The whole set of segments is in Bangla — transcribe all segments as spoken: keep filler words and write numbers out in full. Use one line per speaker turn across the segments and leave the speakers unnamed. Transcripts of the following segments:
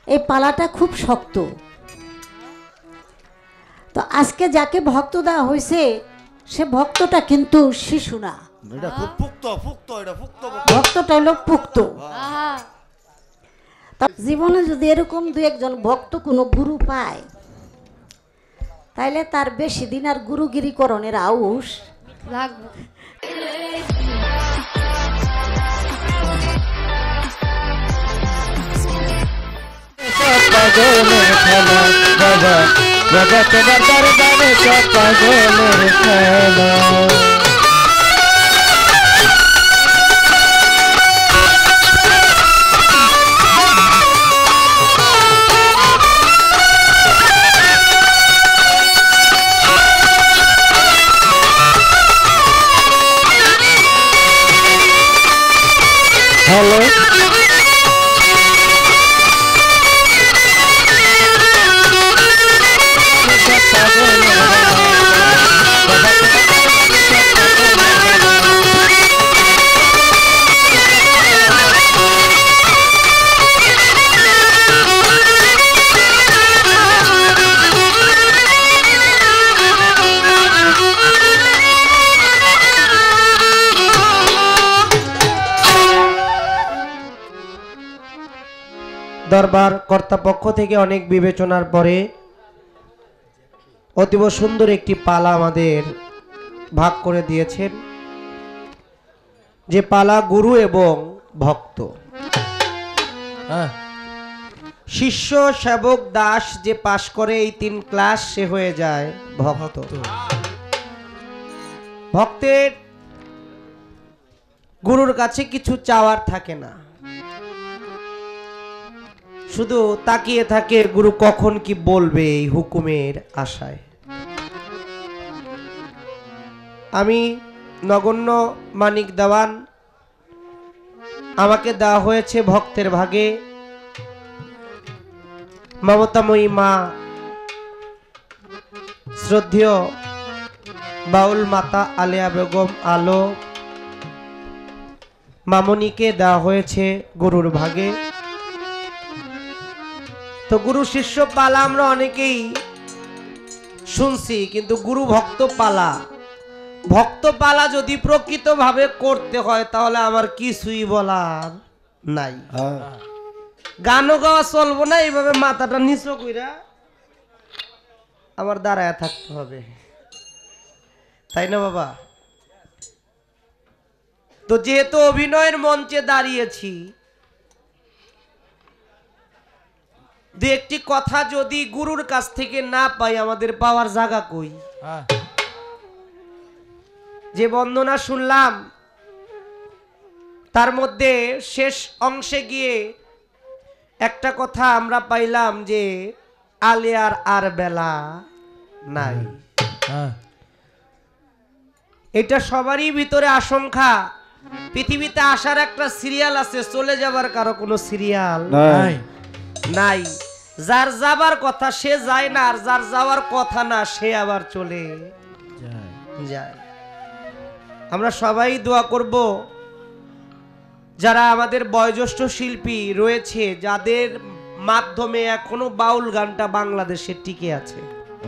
এই পালাটা খুব শক্ত। তো আজকে যাকে ভক্ত দেওয়া হয়েছে সে ভক্তটা কিন্তু শিশু না,
এটা খুব পুক্ত পুক্ত এটা পুক্ত
ভক্তটা হলো পুক্ত। জীবনে যদি এরকম দু একজন ভক্ত কোনো গুরু পায় তাইলে তার বেশি দিন আর গুরুগিরিকরণের আউশ লাগবে।
হ্যালো দরবার কর্তৃপক্ষ থেকে অনেক বিবেচনার পরে অতীব সুন্দর একটি পালা আমাদের ভাগ করে দিয়েছেন, যে পালা গুরু এবং ভক্ত। শিষ্য সেবক দাস যে পাশ করে এই তিন ক্লাস সে হয়ে যায় ভক্ত। ভক্তের গুরুর কাছে কিছু চাওয়ার থাকে না, শুধু তাকিয়ে থাকে গুরু কখন কি বলবে এই হুকুমের আশায়। আমি নগণ্য মানিক দেওয়ান, আমাকে দেওয়া হয়েছে ভক্তের ভাগে মমতাময়ী মা শ্রদ্ধেয় বাউল মাতা আলেয়া বেগম আলো মামনিকে দেওয়া হয়েছে গুরুর ভাগে। তো গুরু শিষ্য পালা আমরা অনেকেই শুনছি, কিন্তু গুরু ভক্ত পালা ভক্ত পালা যদি প্রকৃতভাবে করতে হয় তাহলে আমার কিছুই বলার নাই। গানও গাওয়া চলবো না, এইভাবে মাথাটা নিচু কইরা আমার দাঁড়ায় থাকতে হবে, তাই না বাবা? তো যেহেতু অভিনয়ের মঞ্চে দাঁড়িয়েছি, দু একটি কথা যদি গুরুর কাছ থেকে না পাই আমাদের পাওয়ার জায়গা কই? যে বন্দনা শুনলাম তার মধ্যে শেষ অংশে গিয়ে একটা কথা আমরা পাইলাম যে আলেয়ার আর বেলা নাই। এটা সবারই ভিতরে আশঙ্কা, পৃথিবীতে আসার একটা সিরিয়াল আছে, চলে যাবার কারো কোনো সিরিয়াল নাই নাই। যার যাবার কথা সে যায় না, আর যার যাওয়ার কথা না সে আবার চলে যায়। আমরা সবাই দোয়া করব যারা আমাদের বয়োজ্যেষ্ঠ শিল্পী রয়েছে, যাদের মাধ্যমে এখনো বাউল গানটা বাংলাদেশে টিকে আছে,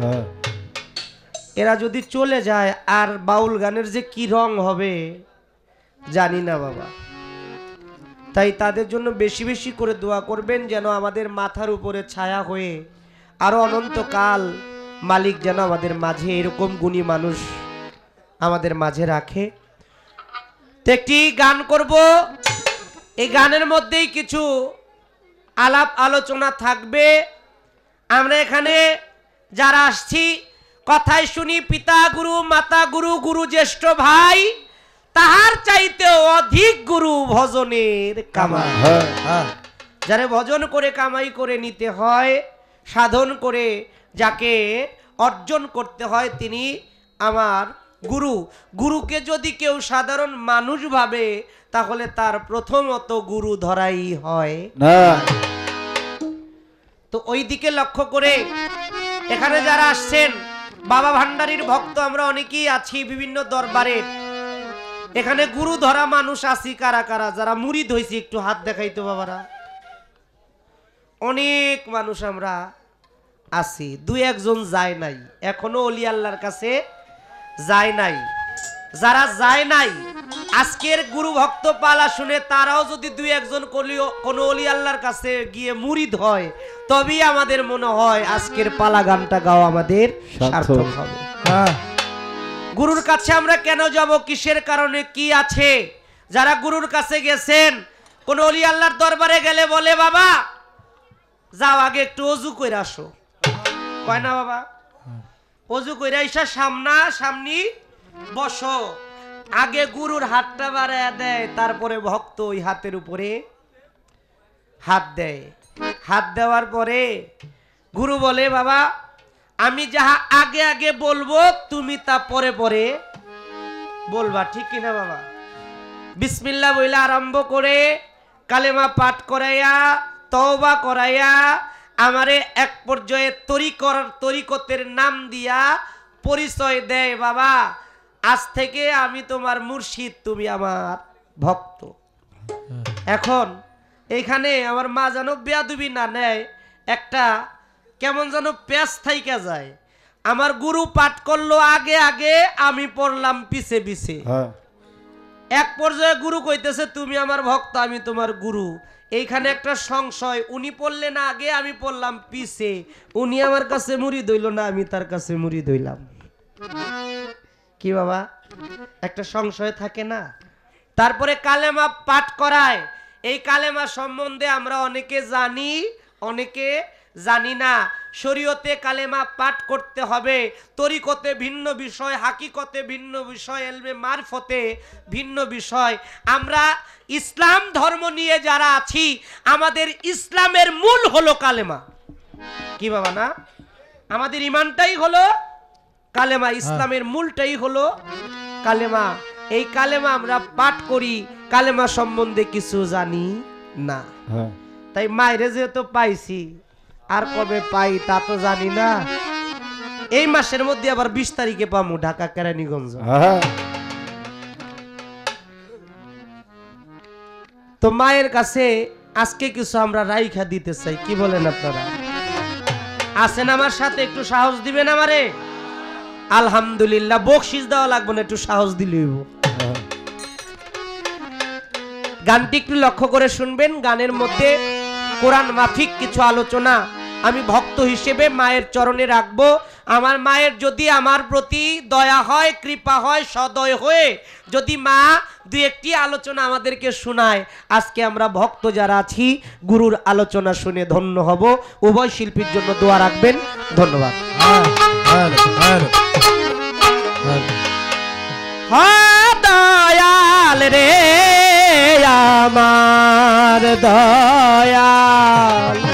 এরা যদি চলে যায় আর বাউল গানের যে কি রং হবে জানি না বাবা। তাই তাদের জন্য বেশি বেশি করে দোয়া করবেন, যেন আমাদের মাথার উপরে ছায়া হয়ে আরো অনন্তকাল মালিক যেন আমাদের মাঝে এরকম গুণী মানুষ আমাদের মাঝে রাখে। তো একটি গান করব, এই গানের মধ্যেই কিছু আলাপ আলোচনা থাকবে। আমরা এখানে যারা আসছি কথাই শুনি পিতা গুরু মাতা গুরু গুরু জ্যেষ্ঠ ভাই, তাহার চাইতেও অধিক গুরু ভজনের কামাই। যারা ভজন করে কামাই করে নিতে হয়, সাধন করে যাকে অর্জন করতে হয়, তিনি আমার গুরু। গুরুকে যদি কেউ সাধারণ মানুষ ভাবে তাহলে তার প্রথমত গুরু ধরাই হয় না। তো ওই দিকে লক্ষ্য করে এখানে যারা আসছেন বাবা ভান্ডারীর ভক্ত আমরা অনেকেই আছি বিভিন্ন দরবারে। এখানে গুরু ধরা মানুষ আছি কারা কারা? যারা মুরিদ হইছি একটু হাত দেখাইতো বাবারা। অনেক মানুষ আমরা আছি, দুই একজন যায় নাই, এখনো অলি আল্লাহর কাছে যায় নাই। যারা যায় নাই আজকের গুরু ভক্ত পালা শুনে তারাও যদি দুই একজন কোন অলি আল্লাহর কাছে গিয়ে মুরিদ হয়, তবেই আমাদের মনে হয় আজকের পালা গানটা গাও আমাদের সার্থক হবে। গুরুর কাছে আমরা কেন যাব, কিসের কারণে, কি আছে? যারা গুরুর কাছে গেছেন, কোন অলি আল্লাহর দরবারে গেলে বলে বাবা যাও আগে একটু অজু কইরা আসো, কয় না বাবা? অজু কইরা আইসা সামনা সামনি বসো, আগে গুরুর হাতটা বাড়ায়া দেয়, তারপরে ভক্ত ওই হাতের উপরে হাত দেয়। হাত দেওয়ার পরে গুরু বলে বাবা আমি যাহা আগে আগে বলবো তুমি তা পরে পরে বলবা, ঠিক কিনা বাবা? বিসমিল্লাহ বইলা আরম্ভ করে কালেমা পাঠ করাইয়া তওবা করাইয়া আমারে এক পর্যায়ে তরিকর তরিকতের নাম দিয়া পরিচয় দেয়, বাবা আজ থেকে আমি তোমার মুর্শিদ, তুমি আমার ভক্ত। এখন এইখানে আমার মা যেন বেয়াদবি না নেয়, একটা কেমন যেন পেঁচ থাইকা যায়। আমার গুরু পাঠ করলো আগে আগে, আমি পড়লাম পিছে পিছে। এক পর্যায়ে গুরু কইতেছে তুমি আমার ভক্ত, আমি তোমার গুরু। এইখানে একটা সংশয়, উনি পড়লেন আগে, আমি পড়লাম পিছে, উনি আমার কাছে মুরিদ হইল না, আমি তার কাছে মুরিদ হইলাম। কি বাবা, একটা সংশয় থাকে না? তারপরে কালেমা পাঠ করায়। এই কালেমা সম্বন্ধে আমরা অনেকে জানি, অনেকে জানি না। শরীয়তে কালেমা পাঠ করতে হবে, তরিকতে ভিন্ন বিষয়, হাকিকতে ভিন্ন বিষয়, এলমে মারফতে ভিন্ন বিষয়। আমরা ইসলাম ধর্ম নিয়ে যারা আছি, আমাদের ইসলামের মূল হলো কালেমা। কি বাবা না, আমাদের ইমানটাই হলো কালেমা, ইসলামের মূলটাই হলো কালেমা। এই কালেমা আমরা পাঠ করি, কালেমা সম্বন্ধে কিছু জানি না। তাই মায়েরে যেহেতু পাইছি, আর কবে পাই তা তো জানি না। এই মাসের মধ্যে আবার বিশ তারিখে পামু ঢাকা কেরানীগঞ্জ। তো মায়ের কাছে আজকে কিছু আমরা রাইখা দিতে চাই, কি বলেন আপনারা? আছেন আমার সাথে? একটু সাহস দিবেন আমারে? আলহামদুলিল্লাহ, বকশিস দেওয়া লাগবে না, একটু সাহস দিলেই হইব। গানটি একটু লক্ষ্য করে শুনবেন। গানের মধ্যে কোরআন মাফিক কিছু আলোচনা আমি ভক্ত হিসেবে মায়ের চরণে রাখবো। আমার মায়ের যদি আমার প্রতি দয়া হয়, কৃপা হয়, সদয় হয়ে যদি মা দু একটি আলোচনা আমাদেরকে শোনায়, আজকে আমরা ভক্ত যারা আছি গুরুর আলোচনা শুনে ধন্য হব। উভয় শিল্পীর জন্য দোয়া রাখবেন। ধন্যবাদ। দয়াল রে আমার দয়াল,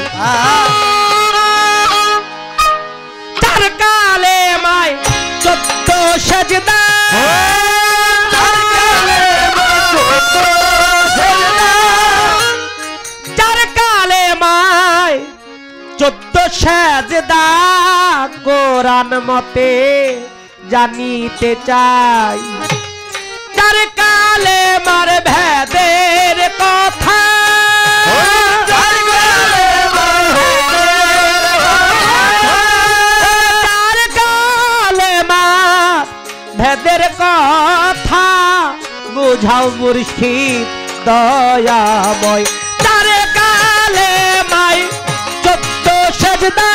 তার কালে মায় চোদ্দ সেজদা, তার কালে মায় চোদ্দ সেজদা, কোরআন মতে জানিতে চাই। তার কালে মার ভেদের কথা, তার কালে মার ভেদের কথা বুঝাও মুর্শিদ দয়াময়। তার কালে মাই চোদ্দ সেজদা,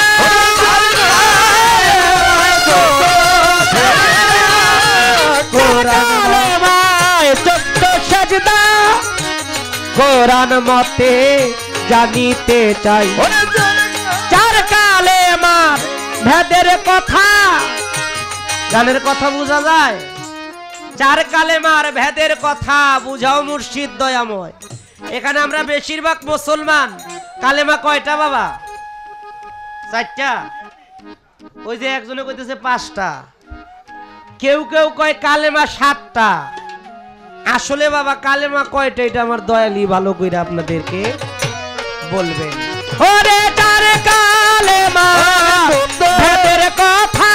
কোরআন মতে জানিতে চাই। চার কালে মার ভেদের কথা, গানের কথা বোঝা যায়। চার কালে মার ভেদের কথা বুঝাও মুর্শিদ দয়াময়। এখানে আমরা বেশিরভাগ মুসলমান। কালেমা কয়টা বাবা? চারটা। ওই যে একজনে কইতেছে পাঁচটা, কেউ কেউ কয় কালেমা সাতটা। আসলে বাবা কালেমা কয়টা এটা আমার দয়ালি ভালো কইরা আপনাদেরকে বলবেন। ওরে চার কালেমা ভেদের কথা,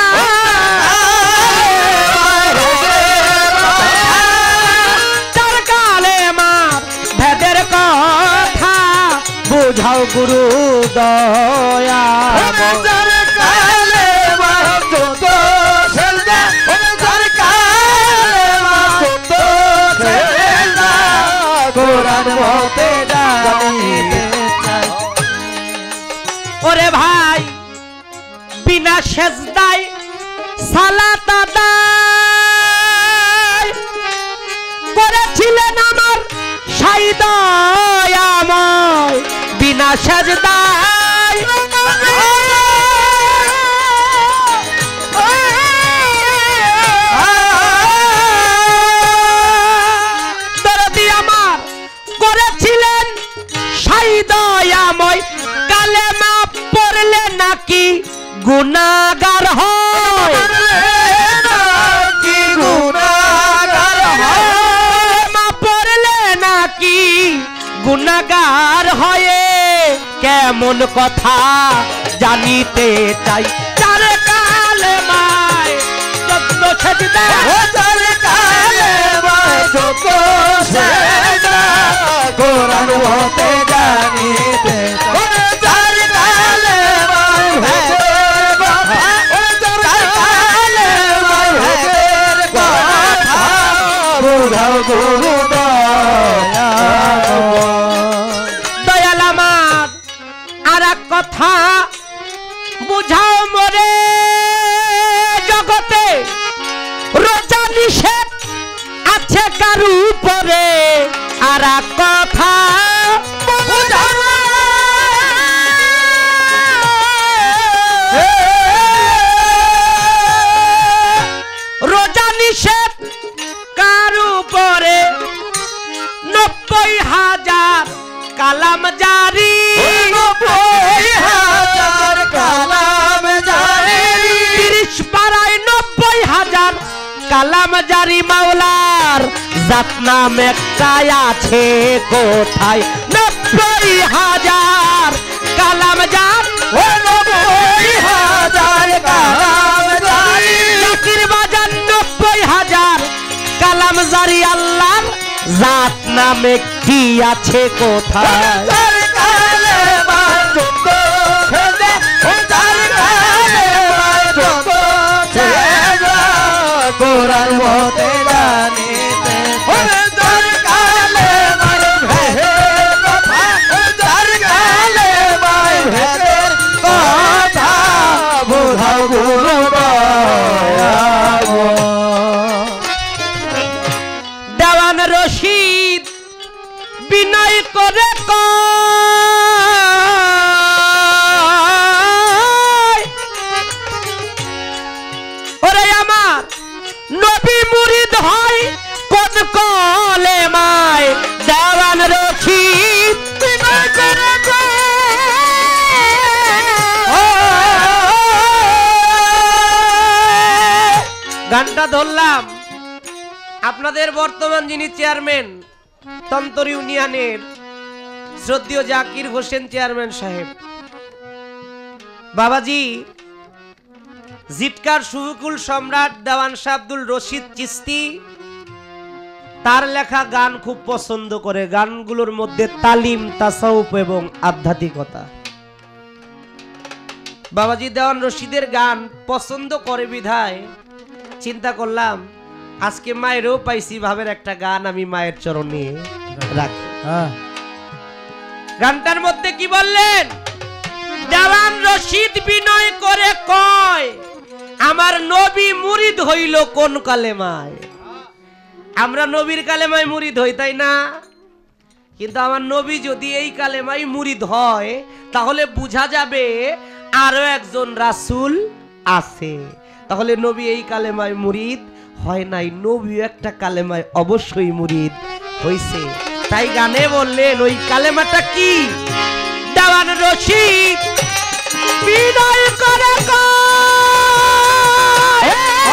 চার কালেমা ভেদের কথা বুঝাও গুরু দয়া
যার কালেমা যত সেজদা যার কালেমা যত সেজদা কোরআন হতে জানিতে চাই।
ওরে ভাই বিনা সেজদায় সালাত আদায় করেছিলেন আমার সাই দয়াময় বিনা সেজদায় দরদি আমার করেছিলেন সাই দয়াময় কালেমা পড়লে নাকি গুনাহগার হয়
কি গুনাহগার হয়
কালেমা পড়লে নাকি গুনাহগার হয় কেমন কথা জানিতে চাই যার কালেমায় যত সেজদা
যার কালেমা যত সেজদা কোরআন হতে জানিতে চাই। যার কালেমা ভেদের কথা যার কালেমা ভেদের কথা বুঝাও গুরু
দয়াল আমার আর এক কথা বুঝাও মরে জগতে রোজা নিষেধ আছে কারু উপরে আর এক কথা বুঝাও রোজা নিষেধ কারু উপরে নব্বই হাজার কালাম জারি
নব্বই হাজার কালাম জারি
তিরিশ পাড়ায় নব্বই হাজার কালাম জারি মাওলার জাত নাম একটাই আছে কোথায় নব্বই হাজার কালাম জার
ও নব্বই হাজার কালাম জারি
জাকির বাজার নব্বই হাজার কালাম জারি আল্লাহর জাত নাম একটি আছে কোথায়
যার কালেমা যত সেজদা যার কালেমা যত সেজদা কোরআন হতে জানিতে চাই। যার কালেমা ভেদের কথা যার কালেমা ভেদের কথা বুঝাও গুরু দয়াময়।
দেওয়ান রশিদ বিনয় করে কয় ওরে আমার নবী মুরিদ হয় কোন কলেমায় দেওয়ান রশিদ বিনয় করে কয় গানটা ধরলাম আপনাদের বর্তমান যিনি চেয়ারম্যান তন্তর ইউনিয়নের শ্রদ্ধেয় জাকির হোসেন চেয়ারম্যান সাহেব বাবাজি জিটকার সুহুকুল সম্রাট দেওয়ান শাহ আব্দুল রশিদ চিস্তি তার লেখা গান খুব পছন্দ করে গানগুলোর মধ্যে তালিম তাসাউফ এবং আধ্যাত্মিকতা বাবাজি দেওয়ান রশিদের গান পছন্দ করে বিধায় চিন্তা করলাম আজকে মায়েরও পাইছি ভাবের একটা গান আমি মায়ের চরণে রাখি গানটার মধ্যে কি বললেন দেওয়ান রশিদ বিনয় করে কয় আমার নবী মুরিদ হইল কোন কালেমায় আমরা নবীর কালেমায় মুরিদ হই তাই না কিন্তু আমার নবী যদি এই কালেমায় মুরিদ হয় তাহলে বোঝা যাবে আরো একজন রাসূল আছে তাহলে নবী এই কালেমায় মুরিদ হয় নাই নবী একটা কালেমায় অবশ্যই মুরিদ হইছে তাই গানে বললেন ওই কালেমাটা কি দেওয়ান রশিদ বিনয় করে কয়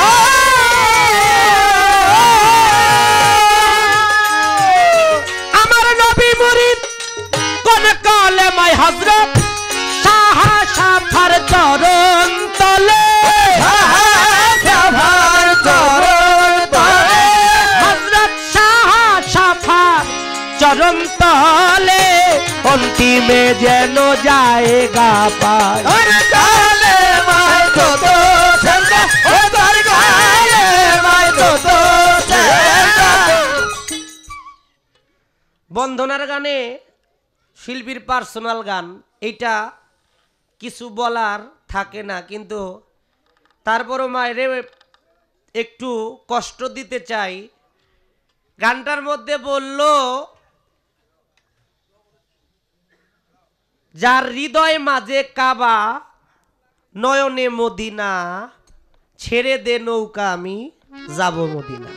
আমার নবী মুরিদ কোন কালেমায় হযরত শাহ শাফার চরণ তলে চরণ তলে অন্তি में যেন জায়গা পায়
তোর কালে মাই যত ছেন্দা ও তোর কালে মাই যত ছেন্দা।
বন্ধনার গানে শিল্পীর পার্সোনাল গান, এইটা কিছু বলার থাকে না, কিন্তু তারপরও মায়ের একটু কষ্ট দিতে চাই। গানটার মধ্যে বলল, যার হৃদয় মাঝে কাবা নয়নে মদিনা, ছেড়ে দে নৌকা আমি যাব মদিনা।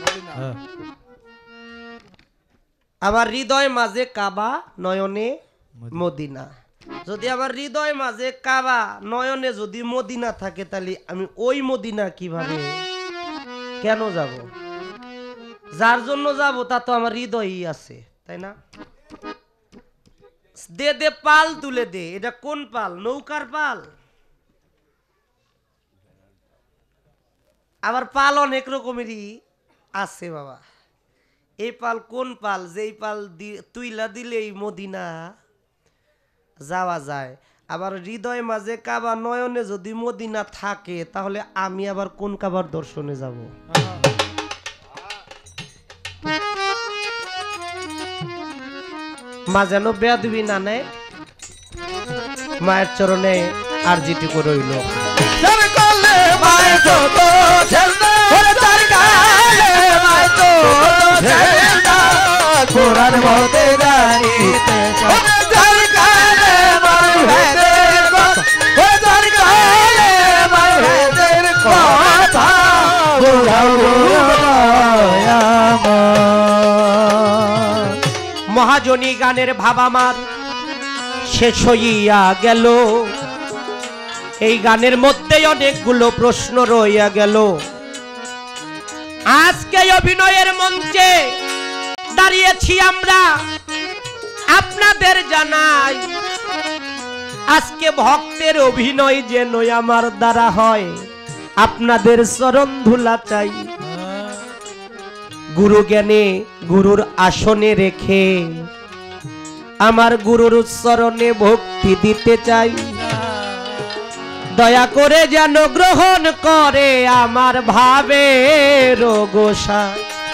আবার হৃদয় মাঝে কাবা নয়নে মদিনা, যদি আবার হৃদয় মাঝে কাবা নয়নে যদি মদিনা থাকে, তাহলে আমি ওই মদিনা কিভাবে কেন যাব? যার জন্য যাব তা তো আমার হৃদয়ই আছে, তাই না? দে দে পাল তুলে দে, এটা কোন পাল? নৌকার পাল। আবার পাল অনেক রকমেরই আছে বাবা। এই পাল কোন পাল? যেই পাল তুইলা দিলেই মদিনা যাওয়া যায়। আবার হৃদয় মাঝে কাবা নয়নে যদি মদিনা থাকে, তাহলে আমি আবার কোন কাবার দর্শনে যাব? মা যেন বেয়াদবি না নেয়, মায়ের চরণে আরজিটুকু রইল।
তোর কালে মাই যত ছেন্দা ও তোর কালে মাই যত ছেন্দা কোরআন মতে জানিতে চাই। ও তোর কালে মাই ভেদের কথা ও তোর কালে মাই ভেদের কথা বুঝাও আমার।
মহাজনী গানের ভাব আমার শেষ হইয়া গেল। এই গানের মধ্যে অনেকগুলো প্রশ্ন রইয়া গেল। আজকে অভিনয়ের মঞ্চে দাঁড়িয়েছি আমরা, আপনাদের জানাই আজকে ভক্তের অভিনয় যেন আমার দ্বারা হয়, আপনাদের চরণ ধুলা চাই। গুরু জ্ঞানে গুরুর আসনে রেখে আমার গুরুর চরণে ভক্তি দিতে চাই। দয়া করে যেন গ্রহণ করে আমার ভাবের গোসাই।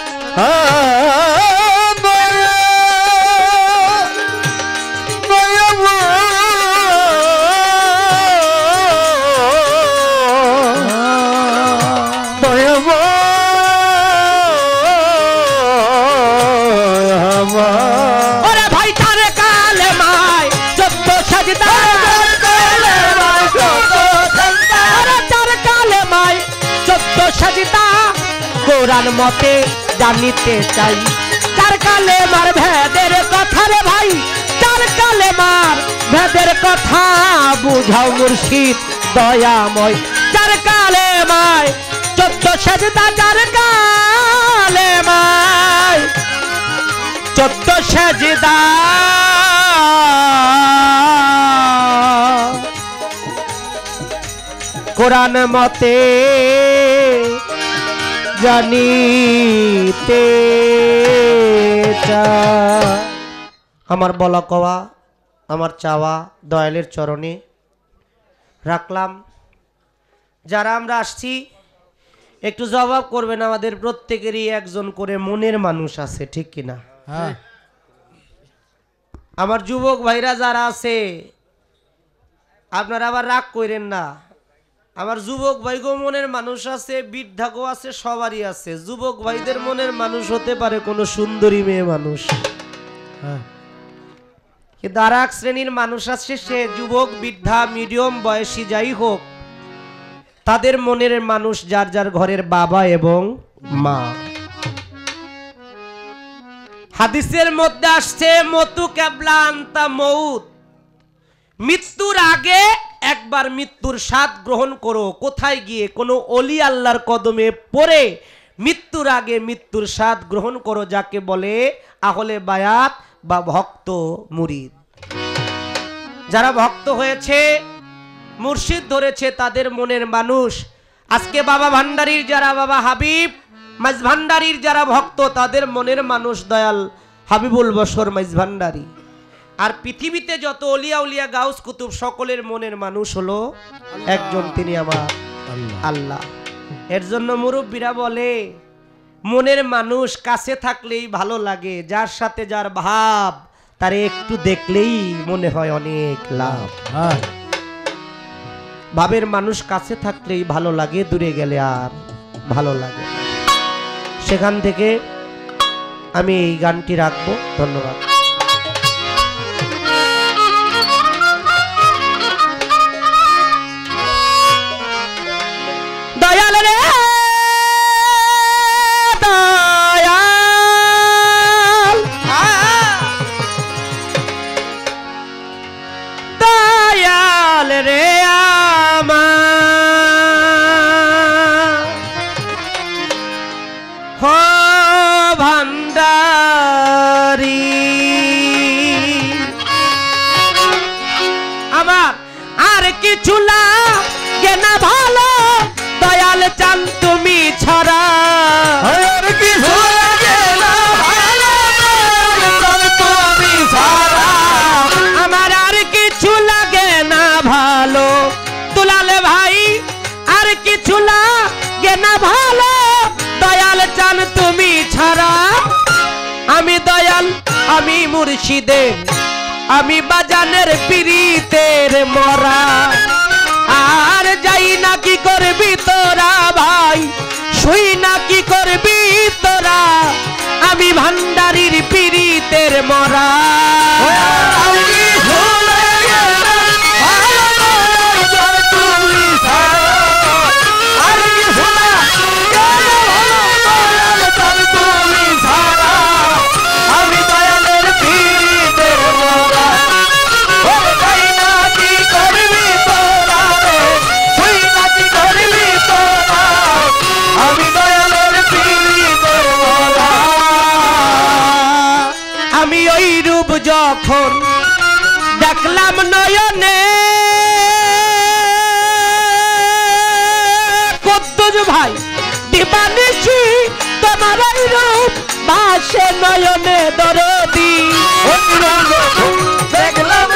ওরে ভাই তার কালে মায় চোদ্দ সাজদা, কোরআন মতে জানিতে চাই। চার কালে মার ভেদের কথা রে ভাই, চার কালে মার ভেদের কথা বুঝাও মুর্শিদ দয়াময়। চার কালে মায় চোদ্দ সাজদা, চার কালে মায় চোদ্দ সাজদা। কোরআন মতে জানিতে চাই। আমার বলা কওয়া, আমার চাওয়া দয়ালের চরণে রাখলাম। যারা আমরা আসছি একটু জবাব করবেন। আমাদের প্রত্যেকেরই একজন করে মনের মানুষ আছে, ঠিক কিনা?
হ্যাঁ।
আমার যুবক ভাইরা যারা আছে, আপনারা আবার রাগ করেন না। আমার যুবক ভাইগো মনের মানুষ আছে, বৃদ্ধাগো আছে, সবারই আছে। যুবক ভাইদের মনের মানুষ হতে পারে কোনো সুন্দরী মেয়ে মানুষ, কিন্তু আর এক শ্রেণীর মানুষ আছে, সে যুবক বৃদ্ধা মিডিয়াম বয়সী যাই হোক, তাদের মনের মানুষ যার যার ঘরের বাবা এবং মা। হাদিসের মধ্যে আসছে মতু কেবলা আনতা মউত, মৃত্যুর আগে একবার মৃত্যুর স্বাদ গ্রহণ করো। কোথায় গিয়ে? কোনো অলি আল্লাহর কদমে পড়ে মৃত্যুর আগে মৃত্যুর স্বাদ গ্রহণ করো, যাকে বলে আহলে বায়াত বা ভক্ত মুরিদ। যারা ভক্ত হয়েছে, মুর্শিদ ধরেছে, তাদের মনের মানুষ। আজকে বাবা ভান্ডারীর যারা, বাবা হাবিব মাইজ ভান্ডারীর যারা ভক্ত, তাদের মনের মানুষ দয়াল হাবিবুল বশর মাইজ ভান্ডারী। আর পৃথিবীতে যত অলিয়া উলিয়া গাউস কুতুব সকলের মনের মানুষ হলো একজন, তিনি আমার আল্লাহ। এর জন্য মুরব্বীরা বলে মনের মানুষ কাছে থাকলেই ভালো লাগে, যার সাথে যার ভাব তারে একটু দেখলেই মনে হয় অনেক লাভ। ভাবের মানুষ কাছে থাকলেই ভালো লাগে, দূরে গেলে আর ভালো লাগে। সেখান থেকে আমি এই গানটি রাখবো। ধন্যবাদ। দয়াল রে দয়াল, দয়াল রে আমার হো ভান্ডারি, আমার আর কিছু লাগে না ভালো, দয়াল চান তুমি ছাড়া।
আর কিছু লাগে না ভালো, দয়াল চান তুমি ছাড়া।
আমার আর কিছু লাগে না ভালো দুলাল ভাই, আর কিছু লাগে না ভালো, দয়াল চান তুমি ছাড়া। আমি দয়াল, আমি মুর্শিদের, আমি বাজানের পীরিতের মরা। আর যাই না কি করবি তোরা ভাই, শুই না কি করবি তোরা, আমি ভান্ডারির পীরিতের মরা।
আর কিছু লাগে না ভালো, দয়াল চান তুমি ছাড়া। আর কিছু লাগে না ভালো, দয়াল চান তুমি ছাড়া। আমি দয়ালের পীরিতের মরা। ওরে যাই না কি করবি তোরা রে, শুই না কি করবি তোরা, আমি দয়ালের পীরিতের মরা।
আমি ওই রূপ যখন দেখলাম নয়নে, কদ্দুস ভাই দিবানিশি তোমার ওই রূপ ভাসে নয়নে দরদি।
দেখলাম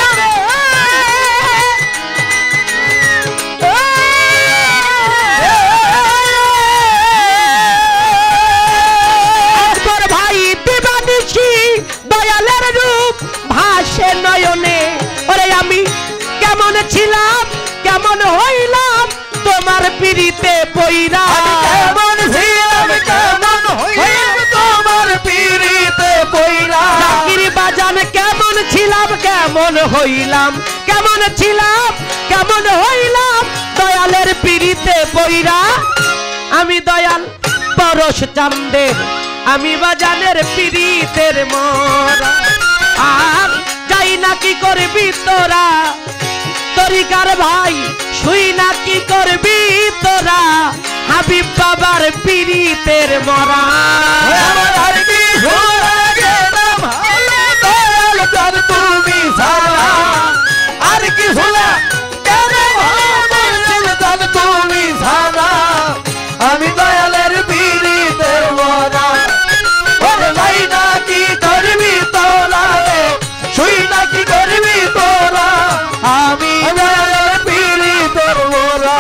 তোর ভাই দিবানিশি দয়ালের রূপ ভাসে নয়নে। ওরে আমি কেমন ছিলাম কেমন হইলাম তোমার পীরিতে পইরা।
কেমন ছিলাম কেমন হইলাম তোমার পীরিতে পইরা।
জাকির বাজান কেমন ছিলাম কেমন হইলাম, কেমন ছিলাম কেমন হইলাম দয়ালের পীরিতে পইরা। আমি দয়াল পরশ চান্দের, আমি বাজানের পীরিতের মরা। আর যাই না কি করবি তোরা, তরিকার ভাই শুই না কি করবি তোরা, হাবিব বাবার পীরিতের মরা।
আর কিছু লাগে না ভালো, দয়াল চান তুমি ছাড়া। আর কিছু লাগে না ভালো, দয়াল চান তুমি ছাড়া। আমি দয়ালের পীরিতের মরা। ওরে যাই না কি করবি তোরা রে, শুই না কি করবি তোরা, আমি দয়ালের পীরিতের মরা।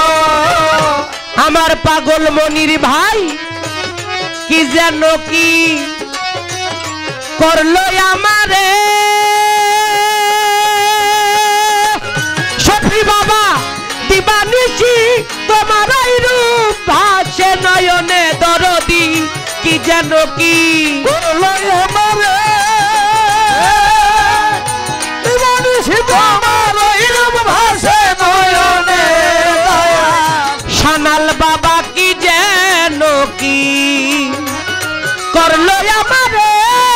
আমার পাগল মনির ভাই কি যেন কি করলো আমারে, সফি বাবা দিবানিশি তোমার এই রূপ ভাসে নয়নে দরদি। কি যেন কি
করলো আমারে, দিবানিশি তোমার এই রূপ ভাসে নয়নে দয়াল।
সানাল বাবা কি যেন কি করলো আমারে,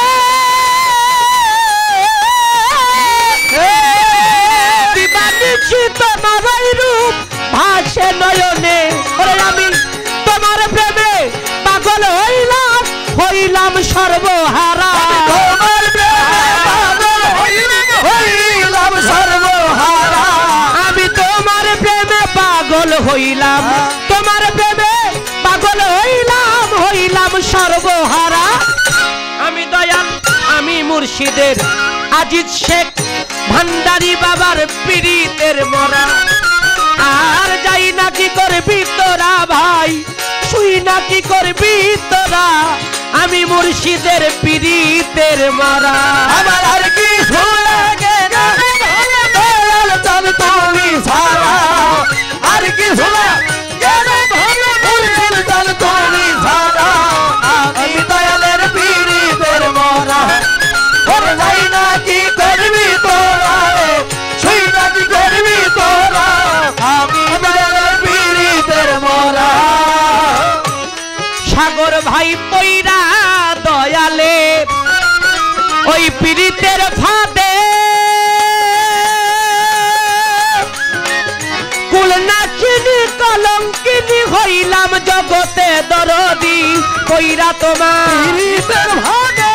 দিবানিশি তোমার এই রূপ ভাসে নয়নে। ওরে আমি তোমার প্রেমে পাগল হইলাম, হইলাম সর্বহারা।
তোমার প্রেমে পাগল হইলাম, হইলাম সর্বহারা।
আমি তোমার প্রেমে পাগল হইলাম, তোমার প্রেমে পাগল হইলাম, হইলাম সর্বহারা। আমি দয়াল, আমি মুর্শিদের আজিজ শেখ ভান্ডারি বাবার পীড়িতের মরা। আর যাই না কি করবি তোরা ভাই, শুই না কি করবি তোরা, আমি মুর্শিদের পীড়িতের মরা।
আমার আর কি লাগে না দয়াল চাঁদ তুমি ছাড়া, আর কি লাগে না ভালো মুর্শিদ চাঁদ তুমি ছাড়া, আমি দয়ালের পীড়িতের মরা। ওরে যাই না কি করবি তোরা, শুই না কি করবি তোরা, আমি দয়ালের পীড়িতের মরা।
সাগর ভাই পইরা দয়ালে ওই পীড়িতের ফাঁদে, কুল না চিনি কলঙ্কিনী হইলাম জগতে দরদি, পইরা তোমার
পীড়িতের ভাগে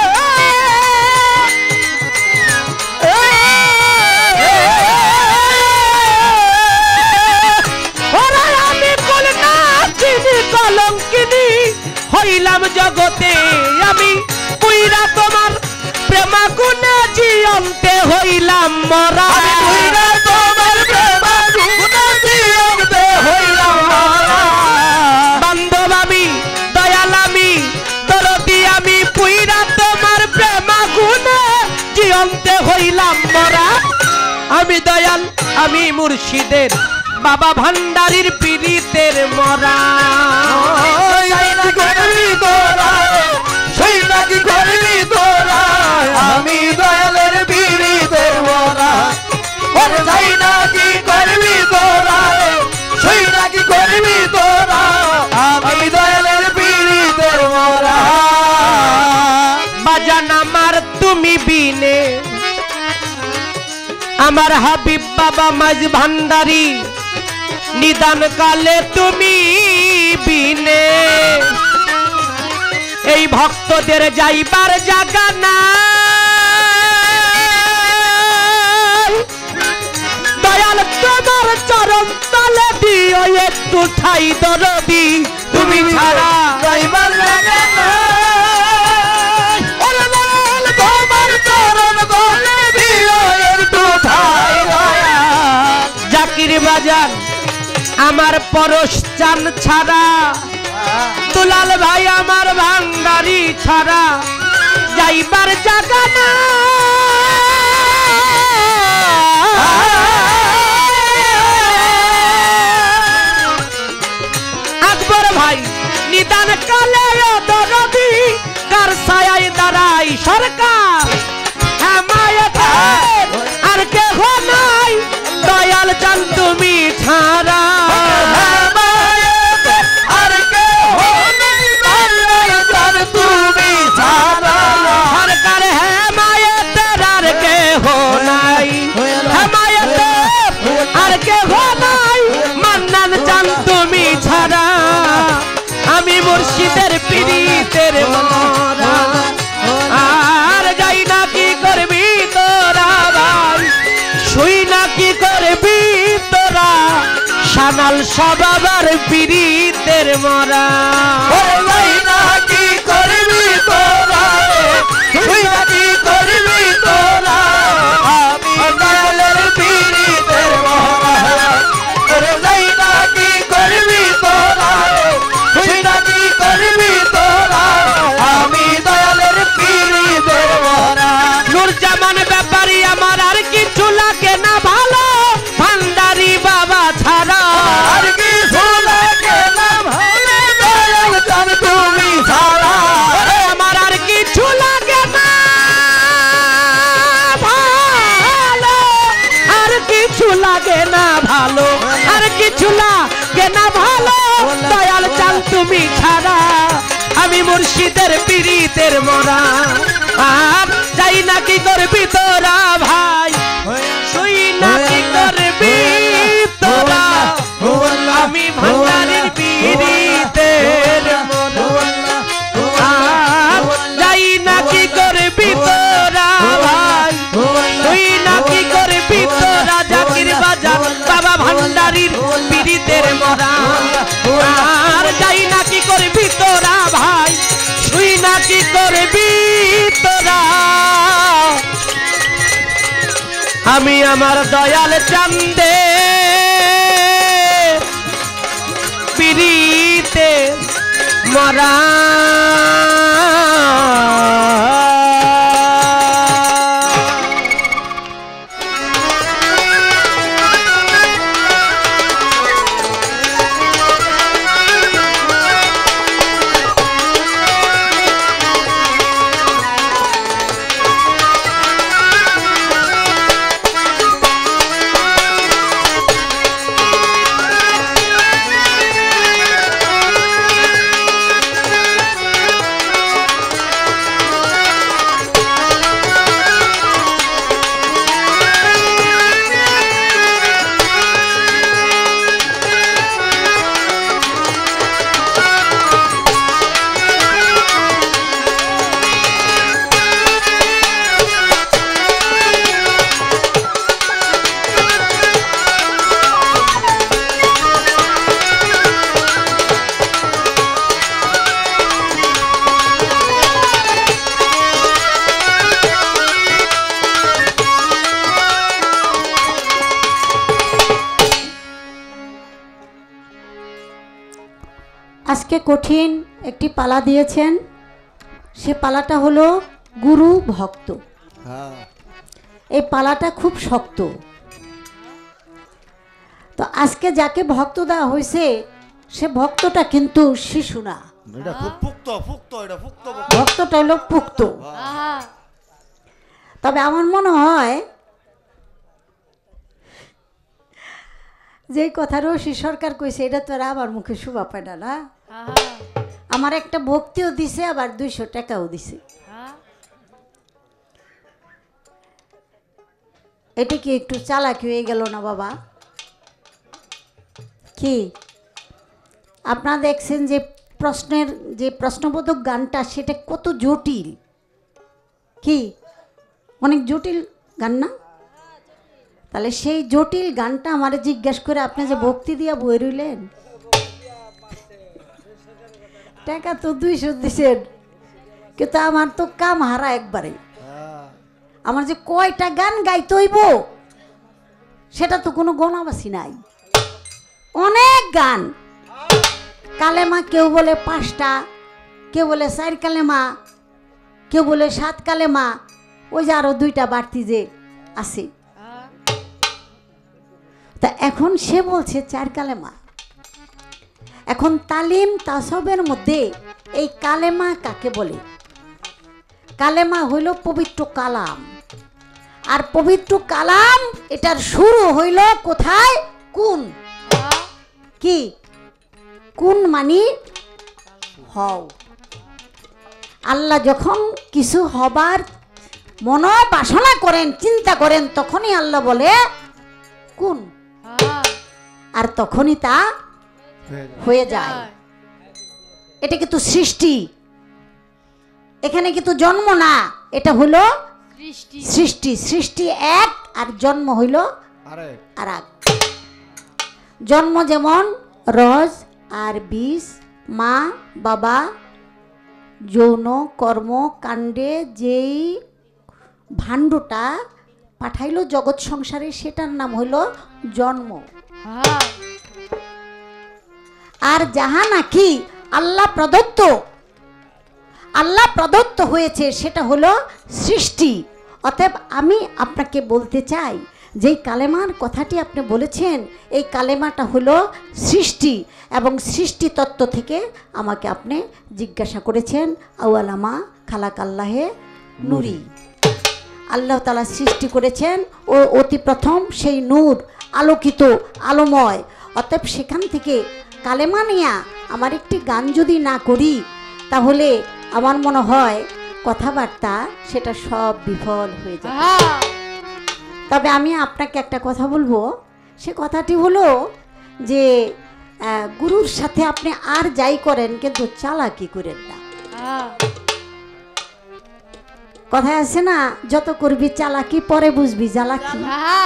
ওরা আমি কুল না চিনি কলঙ্কিনী হইলাম জগতে, আমি পইরা তোমার প্রেমাগুনে জিয়ন্তে হইলাম মরা।
আমি পইরা তোমার প্রেমাগুনে জিয়ন্তে হইলাম মরা।
বান্ধব আমি দয়াল আমি দরদি, আমি পইরা তোমার প্রেমাগুনে জিয়ন্তে হইলাম মরা। আমি দয়াল আমি মুর্শিদের বাবা ভান্ডারির পীড়িতের মরা।
যাই না করবি তোরা, সেই নাকি করবি তোরা, আমি দয়ালের পীড়িতের মরা। ওরে যাই না কি করবি তোরা, সেই নাকি করবি তোরা, আমি দয়ালের পীড়িতের মরা।
বাজান আমার তুমি বিনে, আমার হাবিব বাবা মাঝ ভান্ডারি, নিদান কালে তুমি বিনে, এই ভক্তদের যাইবার জায়গা নাই। দয়াল তোমার চরণ তলে দিও একটু ঠাই দরদি, তুমি ছাড়া
যাইবার জায়গা নাই। ওরে দয়াল তোমার চরণ তলে দিও একটু ঠাই দয়াল।
জাকির বাজার আমার পরশ চান ছাড়া, দুলাল ভাই আমার ভান্ডারি ছাড়া যাইবার জায়গা না। আকবর ভাই নিদান কালে দরদি, কার ছায়ায় দাঁড়াই সরকার, হেমায়েতের আর কেহ নাই, দয়াল চান তুমি ছাড়া।
আর কেহ নাই দয়াল চাঁদ তুমি ছাড়া।
সরকার হেমায়েতের আর কেহ নাই, হেমায়েতের আর কেহ নাই, মান্নান চান তুমি ছাড়া, আমি মুর্শিদের পীড়িতের মরা। আর যাই না কি করবি তোরা ভাই, শুই না কি করবি তোরা, সানাল সবাবার পীড়িতের মরা।
ওরে যাই না কি করবি তোরা, তুই না কি করবি তোরা, আমি দয়ালের পীড়িতের মরা। ওরে যাই না কি করবি তোরা, তুই না কি করবি তোরা, আমি দয়ালের পীড়িতের মরা।
নূরজামান ব্যাপারী আমার আর কিছু লাগে না ভালো, ভান্ডারি বাবা ছাড়া।
আর কি লাগে না ভালো, দয়াল চাঁদ তুমি ছাড়া।
ওরে আমার আর কিছু লাগে না ভালো, আর কিছু লাগে না ভালো, আর কিছু লাগে না ভালো, দয়াল চাল তুমি ছাড়া, আমি মুর্শিদের পীড়িতের মরা। আর যাই না কি করবি তোরা ভাই, শুই না কি করবি তোরা, আমি ভান্ডারির পীড়িতের মরা। আর যাই না কি করবি তোরা ভাই, শুই না কি করবি তোরা, জাকির বাজার বাবা ভান্ডারির পীড়িতের মরা। আর যাই না কি করবি তোরা ভাই, শুই না কি করবি তোরা। আমি আমার দয়াল চান্দে পিরিতে মরা
আজকে কঠিন একটি পালা দিয়েছেন, সে পালাটা হলো গুরু ভক্ত। এই পালাটা খুব শক্ত। তো আজকে যাকে ভক্ত দেওয়া হয়েছে সে ভক্তটা কিন্তু শিশু না,
এটা খুব পুক্ত পুক্ত এটা পুক্ত
ভক্তটা হলো পুক্ত। তবে আমার মনে হয় যে কথা রশি সরকার কইছে এটা তো আর আমার মুখে শোভা পায় না না। আমার একটা ভক্তিও দিছে, আবার দুইশো টাকাও দিছে। এটা কি একটু চালাকি হয়ে গেল না বাবা? কি আপনারা দেখছেন যে প্রশ্নের যে প্রশ্নবোধক গানটা সেটা কত জটিল, কি অনেক জটিল গান না? তাহলে সেই জটিল গানটা আমারে জিজ্ঞাসা করে আপনি যে ভক্তি দিয়া বই রইলেন, টাকা তো দুইশো দিছেন, কিন্তু আমার তো কাম হারা একবারে। আমার যে কয়টা গান গাইতে হইব সেটা তো কোনো গণাবাসী নাই, অনেক গান। কালেমা কেউ বলে পাঁচটা, কেউ বলে চার কালেমা, কেউ বলে সাত কালেমা, ওই যে আরো দুইটা বাড়তি যে আছে। তা এখন সে বলছে চার কালেমা। এখন তালিম তাসবের মধ্যে এই কালেমা কাকে বলে? কালেমা হইল পবিত্র কালাম, আর পবিত্র কালাম এটার শুরু হইল কোথায়? কোন, কি কোন মানি হও। আল্লাহ যখন কিছু হবার মনো বাসনা করেন, চিন্তা করেন, তখনই আল্লাহ বলে কোন, আর তখনই তা হয়ে যায়। এটা কিন্তু সৃষ্টি, এখানে কিন্তু জন্ম না, এটা হলো সৃষ্টি। সৃষ্টি এক আর জন্ম হইল আর এক। জন্ম যেমন রজ আর বীজ, মা বাবা যৌন কর্ম কাণ্ডে যেই ভাণ্ডটা পাঠাইলো জগৎ সংসারে সেটার নাম হইল জন্ম। আর যাহা নাকি আল্লাহ প্রদত্ত, আল্লাহ প্রদত্ত হয়েছে সেটা হলো সৃষ্টি। অতএব আমি আপনাকে বলতে চাই যেই কালেমার কথাটি আপনি বলেছেন, এই কালেমাটা হলো সৃষ্টি, এবং সৃষ্টি তত্ত্ব থেকে আমাকে আপনি জিজ্ঞাসা করেছেন। আউয়ালামা খালাক আল্লাহে নুরি, আল্লাহ তাআলা সৃষ্টি করেছেন ও অতি প্রথম সেই নূর, আলোকিত আলোময়। অতএব সেখান থেকে কালেমা নিয়া আমার একটি গান যদি না করি তাহলে আমার মনে হয় কথাবার্তা সেটা সব বিফল হয়ে যাবে। তবে আমি আপনাকে একটা কথা বলবো, সে কথাটি হলো যে গুরুর সাথে আপনি আর যাই করেন কিন্তু চালাকি করেন না। কথায় আছে না, যত করবি চালাকি পরে বুঝবি জ্বালাকি।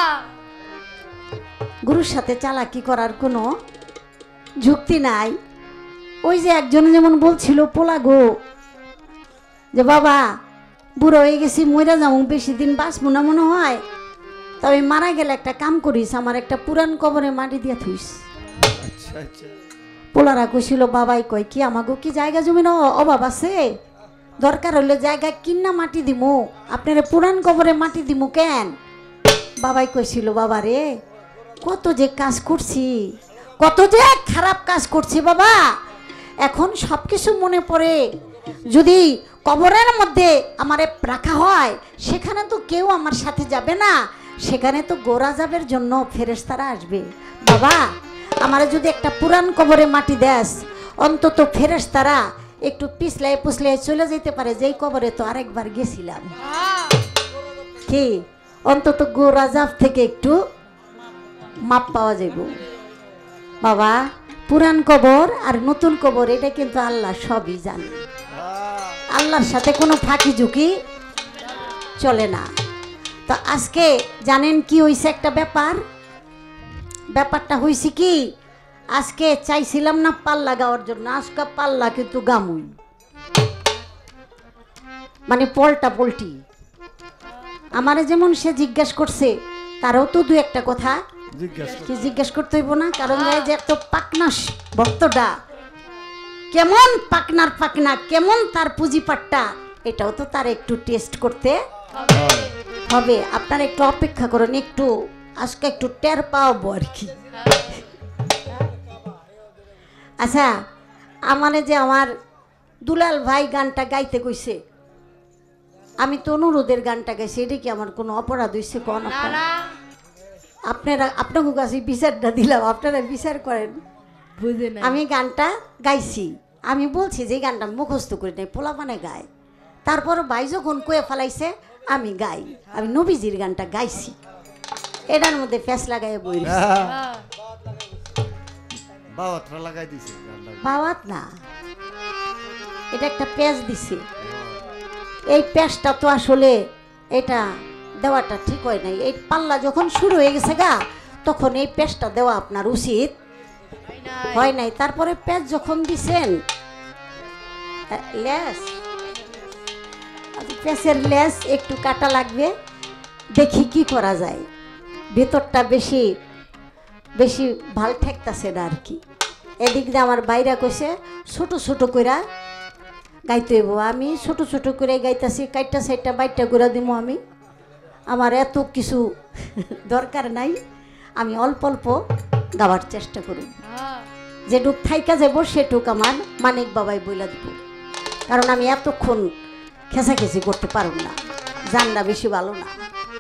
গুরুর সাথে চালাকি করার কোনো যুক্তি নাই। ওই যে একজন যেমন বলছিল, পোলা গো, যে বাবা বুড়ো হয়ে গেছি, মইরা যাবো, বেশি দিন বাঁচবো না মনে হয়, তবে মারা গেলে একটা কাম করিস, আমার একটা পুরান কবরে মাটি দিয়া থুইস।
আচ্ছা আচ্ছা।
পোলারা কইছিল বাবাই কয় কি আমাগো কি জায়গা জমিন অভাব আছে, দরকার হলে জায়গা কিনা মাটি দিমু, আপনার পুরান কবরে মাটি দিমু কেন? বাবাই কইছিল বাবা রে কত যে কাজ করছি, কত যে খারাপ কাজ করছি বাবা, এখন সব কিছু মনে পড়ে। যদি কবরের মধ্যে আমারে রাখা হয় সেখানে তো কেউ আমার সাথে যাবে না, সেখানে তো গোরাজাবের জন্য ফেরেশতারা আসবে। বাবা আমারে যদি একটা পুরান কবরে মাটি দেস, অন্তত ফেরেশতারা একটু পিছলাই পুছলাই চলে যেতে পারে, যেই কবরে তো আরেকবার গেছিলাম, কি অন্তত গোরাজাব থেকে একটু মাপ পাওয়া যাবে। বাবা পুরান কবর আর নতুন কবর এটা কিন্তু আল্লাহ সবই জানে, আল্লাহর সাথে কোনো ফাঁকি ঝুঁকি চলে না। তো আজকে জানেন কি হয়েছে একটা ব্যাপার, ব্যাপারটা হয়েছে কি আজকে চাইছিলাম না পাল্লা গাওয়ার জন্য, আজকে পাল্লা কিন্তু গামুই, মানে পল্টা পল্টি। আমারে যেমন সে জিজ্ঞাসা করছে তারও তো দু একটা কথা কি জিজ্ঞেস করতে হইব না, কারণ এই যে এত পাকনা ভক্তটা কেমন পাকনার পাকনা, কেমন তার পুঁজিপাটটা, এটাও তো তার একটু টেস্ট করতে হবে। আপনারা একটু অপেক্ষা করেন, একটু আজকে একটু টের পাওয়াবো আর কি। আচ্ছা আমারে যে আমার দুলাল ভাই গানটা গাইতে কইছে, আমি তো অনুরোধের গানটা গাইছি, এটা কি আমার কোনো অপরাধ হয়েছে কোন? আপনারা আপনাকে কাছে বিচারটা দিলাম, আপনারা বিচার করেন। আমি গানটা গাইছি, আমি বলছি যে গানটা মুখস্থ করি নাই, পোলা মানে গায়, তারপর ভাই যখন কয়ে ফেলাইছে আমি গাই, আমি নবীজির গানটা গাইছি, এটার মধ্যে ফ্যাস লাগাই বই বাবাত না, এটা একটা প্যাচ দিছে, এই প্যাচটা তো আসলে এটা দেওয়াটা ঠিক হয় নাই। এই পাল্লা যখন শুরু হয়ে গেছে গা তখন এই প্যাচটা দেওয়া আপনার উচিত হয় নাই। তারপরে প্যাচ যখন দিছেন লেস, প্যাচের লেস একটু কাটা লাগবে, দেখি কি করা যায়, ভেতরটা বেশি বেশি ভাল ঠেকতাছে না আর কি। এদিক দিয়ে আমার বাইরা কইছে ছোট ছোট কইরা গাইতে হইব, আমি ছোট ছোট করে গাইতেছি, কাইটা সাইডটা বাইটটা করে দিব, আমি আমার এত কিছু দরকার নাই, আমি অল্প অল্প গাওয়ার চেষ্টা করব, যেটুক থাইকা যাব সেটুক আমার মানিক বাবাই বইলা দিব, কারণ আমি এতক্ষণ খেসাখেসি করতে পারব না, জানটা বেশি ভালো না।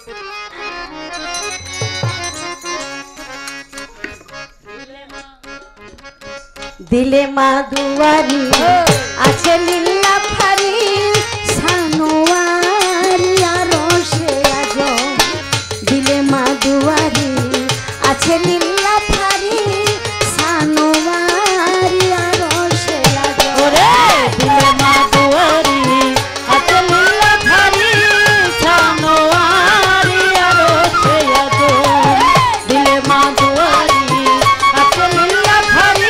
দিলে মা দুয়ারি আছে লীলা ফারি সানোয়ারি আরো সে আজো, দিলে মা দুয়ারি আছে লীলা ফারি সানোয়ারি আরো সে আজো, দিলে মা দুয়ারি আছে লীলা ফারি সানোয়ারি আরো সে আজো, দিলে মা দুয়ারি আছে লীলা ফারি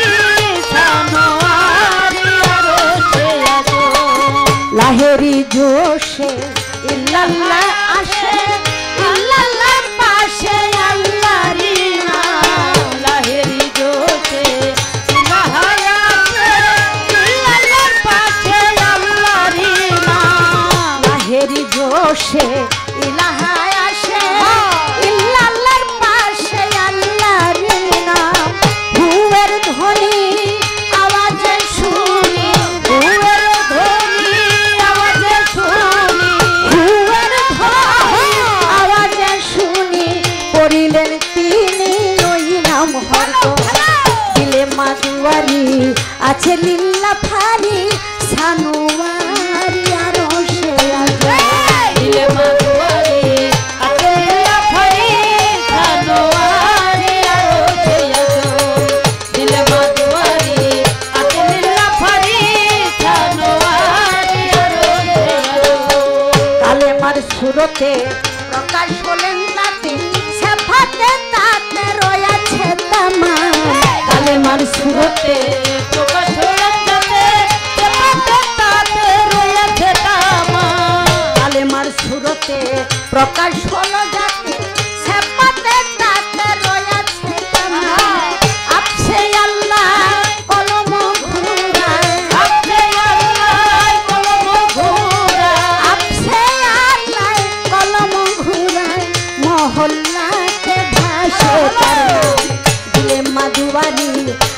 লাহেরি জোশে ইল্লাল্লাহ আসে ইল্লাল্লাহর পাশে আল্লাহরি নাম, লাহেরি জোশে ইল্লাল্লাহ আসে ইল্লাল্লাহর পাশে আল্লাহরি নাম, লাহেরি জোশে ইলাহ আসে ইল্লাল্লাহর পাশে আল্লাহরি নাম, হুয়ের ধ্বনি আওয়াজে শুনি, হুয়ের ধ্বনি আওয়াজে শুনি, হুয়ের ধ্বনি আওয়াজে শুনি, পড়িলেন তিনি ওই নাম হরত, দিলে মা দুয়ারি আছে লীলা ফারি সানোয়ারি আরো সে আজো, দিলে মা দুয়ারি আছে লীলা ফারি সানোয়ারি আরো সে আজো, দিলে মা দুয়ারি আছে লীলা ফারি সানোয়ারি আরো সে আজো, কালেমার সুরতে প্রকাশ হলেন তাতে সেফাতে তাতে রয়েছে তামা, কালেমার সুরতে প্রকাশ হলেন তাতে সেফাতে তাতে রয়েছে তামা, কালেমার সুরতে প্রকাশ হলো যাতে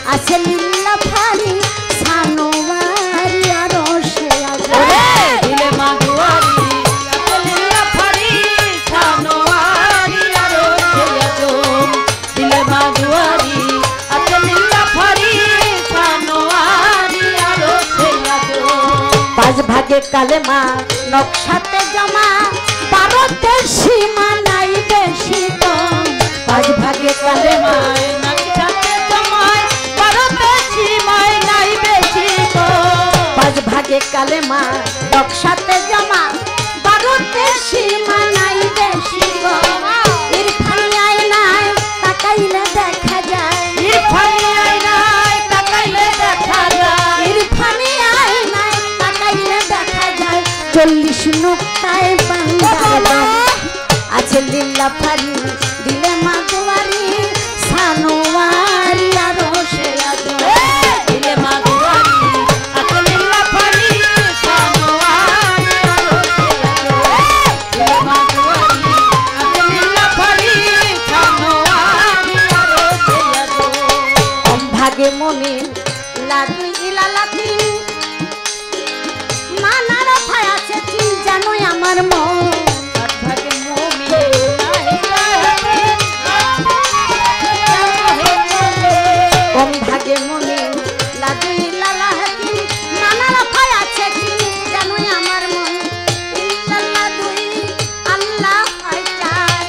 আছে লিল্লা ফারি সানোয়ারি আরশে আজম।
দিলে মা দুয়ারি আছে লীলা ফারি সানোয়ারি আরশে আজম। দিলে মা দুয়ারি আছে লীলা ফারি সানোয়ারি আরশে আজম।
পাঁচ ভাগে কালেমা নকশাতে জমা ভারতের সীমা নাই বেশি কম। পাঁচ ভাগে কালেমা পাঁচ ভাগে কালেমা নকশাতে জমা ভারতের সীমা নাই বেশি কম। ইরফানি আয়নায় তাকাইলে দেখা যায়,
ইরফানি আয়নায় তাকাইলে দেখা যায়,
ইরফানি আয়নায় তাকাইলে দেখা যায় চল্লিশ নুক্তায় বাংলা আছে লিল্লা ফারি দিলে মা দুয়ারি সানোয়ারি আরশে আজম।
দিলে মা দুয়ারি আছে লীলা ফারি সানোয়ারি আরশে আজম। দিলে মা দুয়ারি আছে লীলা ফারি সানোয়ারি আরশে আজম।
কম ভাগে মনে লাদু ইলালাতি মানার ফায় আছে চিন জানোই আমার মন।
ভাগে মুমিন
কম ভাগে মনে লাদু ইলালাতি মানার ফায় আছে চিন জানোই আমার মন। ইল্লাল্লাহ দুই আল্লাহ হয় চার,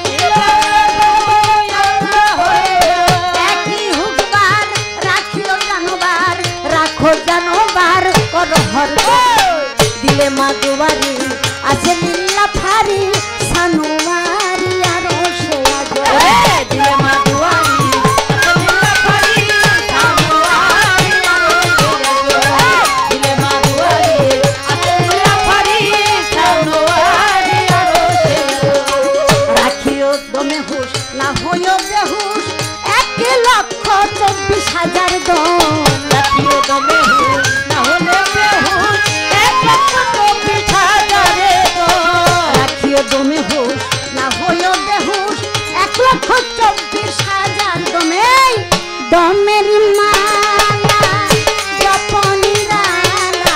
একই হুকবার রাখিও জানোবার, রাখো জানোবার কর হর। দিলে মা দুয়ারি আছে লিল্লা ফারি সানোয়ারি আরশে আজম।
দিলে মা দুয়ারি আছে লীলা ফারি সানোয়ারি আরশে আজম। দিলে মা দুয়ারি আছে লীলা ফারি সানোয়ারি আরশে আজম।
রাখিও দমে হুশ না হইও বেহুশ, এক লক্ষ চব্বিশ হাজার দম।
রাখিও দমে হুশ না হলে বেহুশ, এক লক্ষ চব্বিশ হাজারে দম।
রাখিও দমে হুশ না হইও বেহুশ, এক লক্ষ চব্বিশ হাজার দমে দমের মালা জপনি রালা।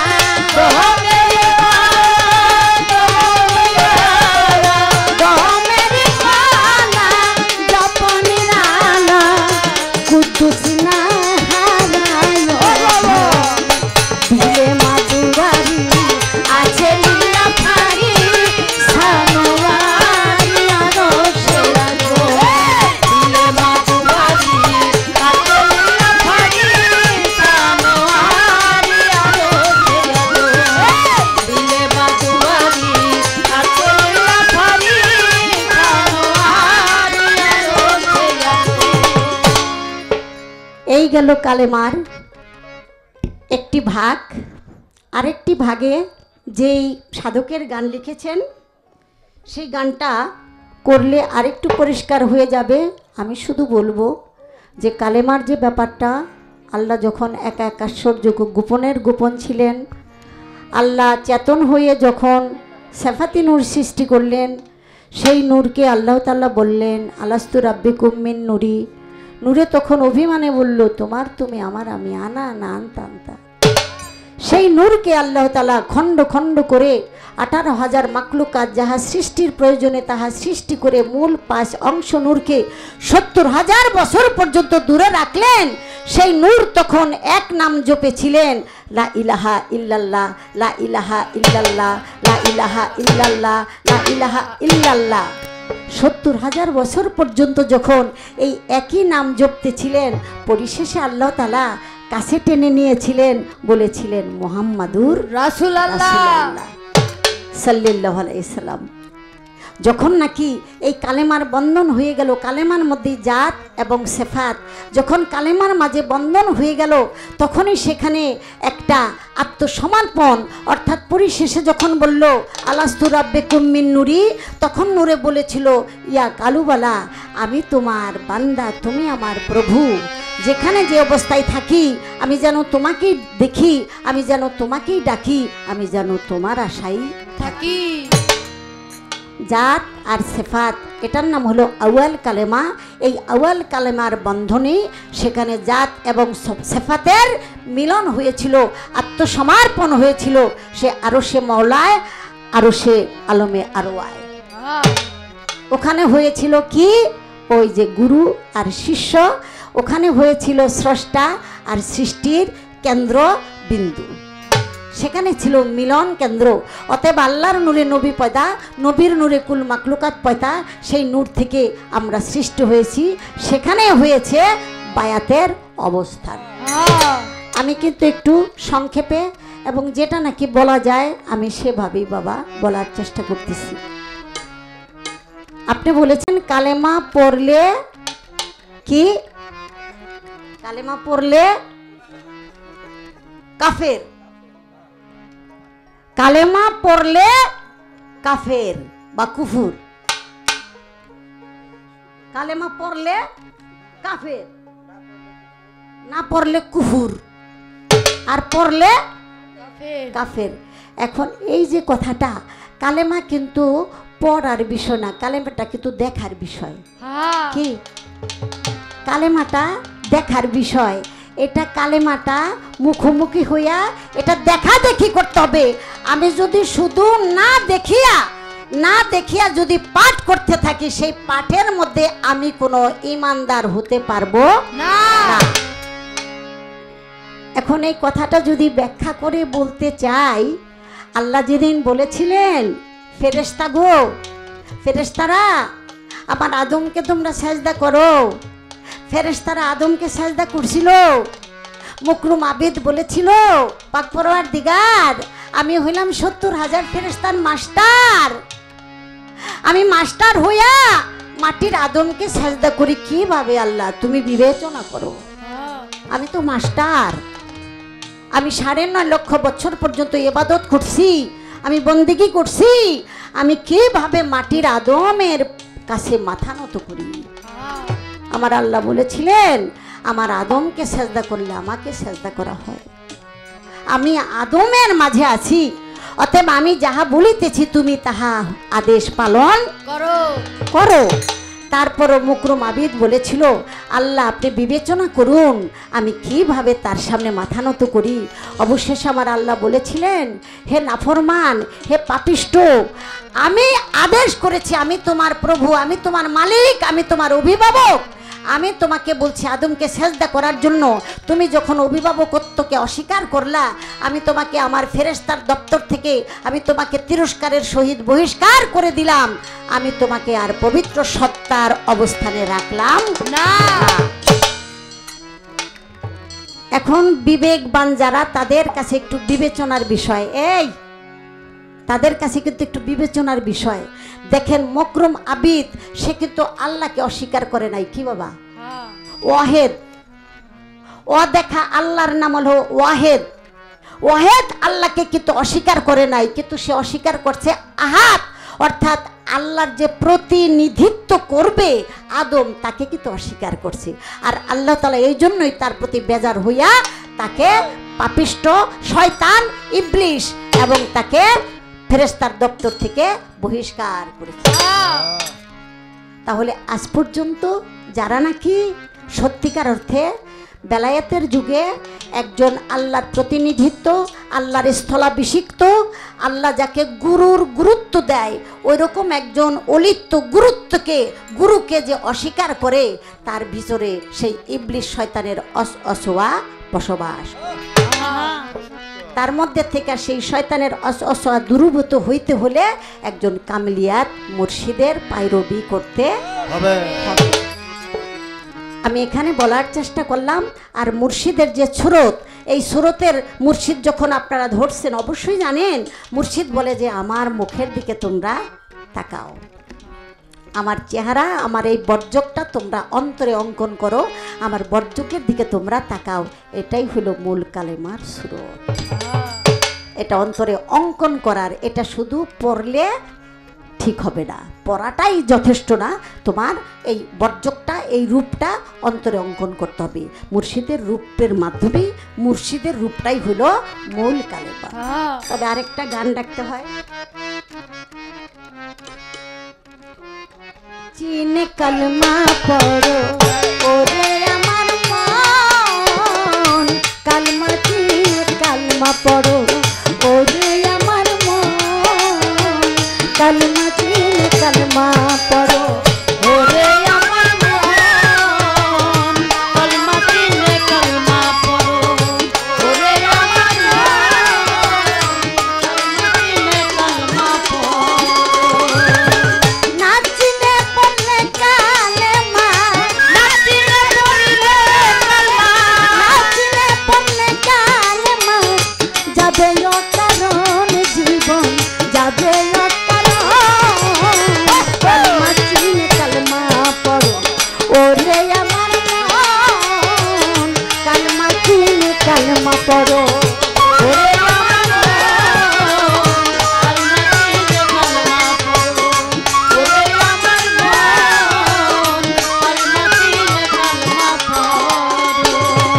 দমের মালা জপনি রালা কুদ্দুস না হারায়। দিলে মা দুয়ারি আছে লিল্লা ফারি সানোয়ারি আরশে আজম।
দিলে মা দুয়ারি আছে লীলা ফারি সানোয়ারি আরশে আজম। দিলে মা দুয়ারি আছে লীলা ফারি সানোয়ারি আরশে আজম।
এই গেল কালেমার একটি ভাগ। আরেকটি ভাগে যেই সাধকের গান লিখেছেন সেই গানটা করলে আরেকটু পরিষ্কার হয়ে যাবে। আমি শুধু বলবো যে কালেমার যে ব্যাপারটা, আল্লাহ যখন একা একাশ্বর্য গোপনের গোপন ছিলেন, আল্লাহ চেতন হয়ে যখন সেফাতি নূর সৃষ্টি করলেন, সেই নূরকে আল্লাহ তাআলা বললেন আলাস্তু রাব্বিকুম মিন নূরি। নূরে তখন অভিমানে বলল তোমার তুমি আমার আমি, আনা না আনতা আনতা। সেই নূরকে আল্লাহ তাআলা খণ্ড খণ্ড করে আঠারো হাজার মাকলুকাত যাহা সৃষ্টির প্রয়োজনে তাহা সৃষ্টি করে মূল পাঁচ অংশ নূরকে সত্তর হাজার বছর পর্যন্ত দূরে রাখলেন। সেই নূর তখন এক নাম জপেছিলেন লা ইলাহা ইল্লাল্লাহ, লা ইলাহা ইল্লাল্লাহ, লা ইলাহা ইল্লাল্লাহ, লা ইলাহা ইল্লাল্লাহ। সত্তর হাজার বছর পর্যন্ত যখন এই একই নাম জপতেছিলেন, পরিশেষে আল্লাহ তাআলা কাছে টেনে নিয়েছিলেন, বলেছিলেন মুহাম্মাদুর
রাসূলুল্লাহ
সাল্লাল্লাহু আলাইহি সাল্লাম। যখন নাকি এই কালেমার বন্ধন হয়ে গেল, কালেমার মধ্যে জাত এবং সেফাত যখন কালেমার মাঝে বন্ধন হয়ে গেল, তখনই সেখানে একটা আত্মসমর্পণ, অর্থাৎ পরিশেষে যখন বলল আলাস্তু রাব্বিকুম মিন নূরি, তখন নূরে বলেছিল ইয়া কালুবালা, আমি তোমার বান্দা, তুমি আমার প্রভু। যেখানে যে অবস্থায় থাকি আমি যেন তোমাকেই দেখি, আমি যেন তোমাকেই ডাকি, আমি যেন তোমার আশাই
থাকি।
জাত আর সেফাত, এটার নাম হলো আউয়াল কালেমা। এই আউয়াল কালেমার বন্ধনে সেখানে জাত এবং সেফাতের মিলন হয়েছিল, আত্মসমর্পণ হয়েছিল সে আরো সে মওলায় আরো সে আলমে আরওয়ায়। ওখানে হয়েছিল কি, ওই যে গুরু আর শিষ্য, ওখানে হয়েছিল স্রষ্টা আর সৃষ্টির কেন্দ্র বিন্দু, সেখানে ছিল মিলন কেন্দ্র। অতএব আল্লাহর নূরে নবী পয়দা, নবীর নূরে কুল মাকলুকাত পয়দা, সেই নূর থেকে আমরা সৃষ্টি হয়েছি, সেখানে হয়েছে বায়াতের অবস্থান। আমি কিন্তু একটু সংক্ষেপে এবং যেটা নাকি বলা যায় আমি সেভাবেই বাবা বলার চেষ্টা করতেছি। আপনি বলেছেন কালেমা পড়লে কি, কালেমা পড়লে কাফের, কালেমা পড়লে কাফের বা কুফুর, কালেমা পড়লে কাফের, না পড়লে কুফুর, আর পড়লে কাফের। এখন এই যে কথাটা, কালেমা কিন্তু পড়ার বিষয় না, কালেমাটা কিন্তু দেখার বিষয়। কি কালেমাটা দেখার বিষয়, এটা কালেমাটা মুখোমুখি হইয়া এটা দেখা দেখি করতে হবে। আমি যদি শুধু না দেখিয়া না দেখিয়া যদি পাঠ করতে থাকি, সেই পাঠের মধ্যে আমি কোনো ইমানদার হতে পারবো না। এখন এই কথাটা যদি ব্যাখ্যা করে বলতে চাই, আল্লাহ যেদিন বলেছিলেন ফেরেশতা গো, ফেরেশতারা আমার আদমকে তোমরা সাজদা করো, ফেরেশতারা আদমকে সাজদা করছিল। মুকরুম আবিদ বলেছিল পাক পরওয়ারদিগার, আমি হইলাম সত্তর হাজার ফেরেশতার মাস্টার, আমি মাস্টার হইয়া মাটির আদমকে সাজদা করি কিভাবে? আল্লাহ তুমি বিবেচনা করো, আমি তো মাস্টার, আমি সাড়ে নয় লক্ষ বছর পর্যন্ত ইবাদত করছি, আমি বন্দেগী করছি, আমি কিভাবে মাটির আদমের কাছে মাথা নত করি? আমার আল্লাহ বলেছিলেন আমার আদমকে সেজদা করলে আমাকে সেজদা করা হয়, আমি আদমের মাঝে আছি, অতএব আমি যাহা বলিতেছি তুমি তাহা আদেশ পালন করো করো। তারপরও মুকরুম আবিদ বলেছিল আল্লাহ আপনি বিবেচনা করুন আমি কিভাবে তার সামনে মাথা নত করি। অবশেষে আমার আল্লাহ বলেছিলেন হে নাফরমান, হে পাপিষ্ঠ, আমি আদেশ করেছি, আমি তোমার প্রভু, আমি তোমার মালিক, আমি তোমার অভিভাবক, আমি তোমাকে বলছি আদমকে সেজদা করার জন্য। তুমি যখন অভিভাবকত্বকে অস্বীকার করলা, আমি তোমাকে আমার ফেরেশতার দপ্তর থেকে আমি তোমাকে তিরস্কারের সহিত বহিষ্কার করে দিলাম, আমি তোমাকে আর পবিত্র সত্তার অবস্থানে রাখলাম না। এখন বিবেকবান যারা, তাদের কাছে একটু বিবেচনার বিষয়, এই তাদের কাছে কিন্তু একটু বিবেচনার বিষয়। দেখেন মুকরুম আবিদ সে কিন্তু আল্লাহকে অস্বীকার করে নাই। কি বাবা? ওয়াহেদ, ও দেখা আল্লাহর নাম হলো ওয়াহেদ, ওয়াহেদ আল্লাহকে কিন্তু অস্বীকার করে নাই, কিন্তু সে অস্বীকার করছে আহাদ, অর্থাৎ আল্লাহর যে প্রতিনিধিত্ব করবে আদম, তাকে কিন্তু অস্বীকার করছে। আর আল্লাহ তাআলা এই জন্যই তার প্রতি বেজার হইয়া তাকে পাপিষ্ঠ, শয়তান, ইবলিশ এবং তাকে ফেরেশতার দপ্তর থেকে বহিষ্কার করেছে। তাহলে আজ পর্যন্ত যারা নাকি সত্যিকার অর্থে বেলায়েতের যুগে একজন আল্লাহর প্রতিনিধিত্ব, আল্লাহর স্থলাভিষিক্ত, আল্লাহ যাকে গুরুর গুরুত্ব দেয়, ওই রকম একজন অলিত্ব গুরুত্বকে, গুরুকে যে অস্বীকার করে, তার ভিতরে সেই ইবলিশ শয়তানের অসোয়া বসবাস। তার মধ্যে থেকে সেই শয়তানের অসোয়া দূরীভূত হইতে হলে একজন কামলিয়াত মুর্শিদের পায়রবি করতে হবে। আমি এখানে বলার চেষ্টা করলাম। আর মুর্শিদের যে সুরত, এই সুরতের মুর্শিদ যখন আপনারা ধরছেন, অবশ্যই জানেন মুর্শিদ বলে যে আমার মুখের দিকে তোমরা তাকাও, আমার চেহারা, আমার এই বর্জকটা তোমরা অন্তরে অঙ্কন করো, আমার বর্জকের দিকে তোমরা তাকাও। এটাই হলো মূল কালেমার সুরত, এটা অন্তরে অঙ্কন করার। এটা শুধু পড়লে ঠিক হবে না, পড়াটাই যথেষ্ট না, তোমার এই বর্জকটা, এই রূপটা অন্তরে অঙ্কন করতে হবে। মুর্শিদের রূপের মাধ্যমে, মুর্শিদের রূপটাই হলো মূল কালেমা। তবে আরেকটা গান রাখতে হয়। চিনে কালমা পড়ো ওরে আমার মন কালমা চিনে কালমা পড়ো ওরে আমার মন কালমা চিনে কালমা পড়ো ওরে আমার মন কালমা চিনে কালমা পড়ো ওরে আমার কালমা পড়ো ওরে আমার কালমা চিনে কালমা পড়ো ওরে আমার কালমা চিনে কালমা পড়ো।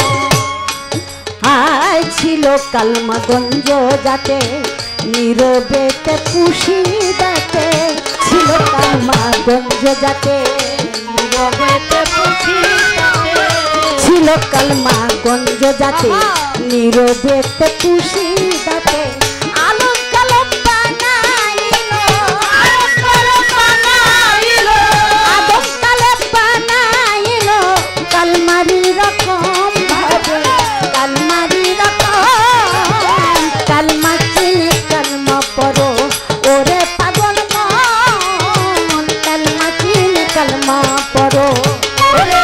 আয় ছিল কালমা গঞ্জ যাতে নীরবেতে খুশি দাতে ছিল কালমা গঞ্জ যাতে নীরবেতে খুশি ছিল কালমা গঞ্জ যাতে নীরবেতে খুশি দাতে আলোক কালম বানাইলো আলোক কালম বানাইলো আদম কালম বানাইলো কালমারি রকম ভাবে কালমারি রকম কালমা চিনে কালমা পড়ো ওরে পাগল মন কালমা চিনে কালমা পড়ো ওরে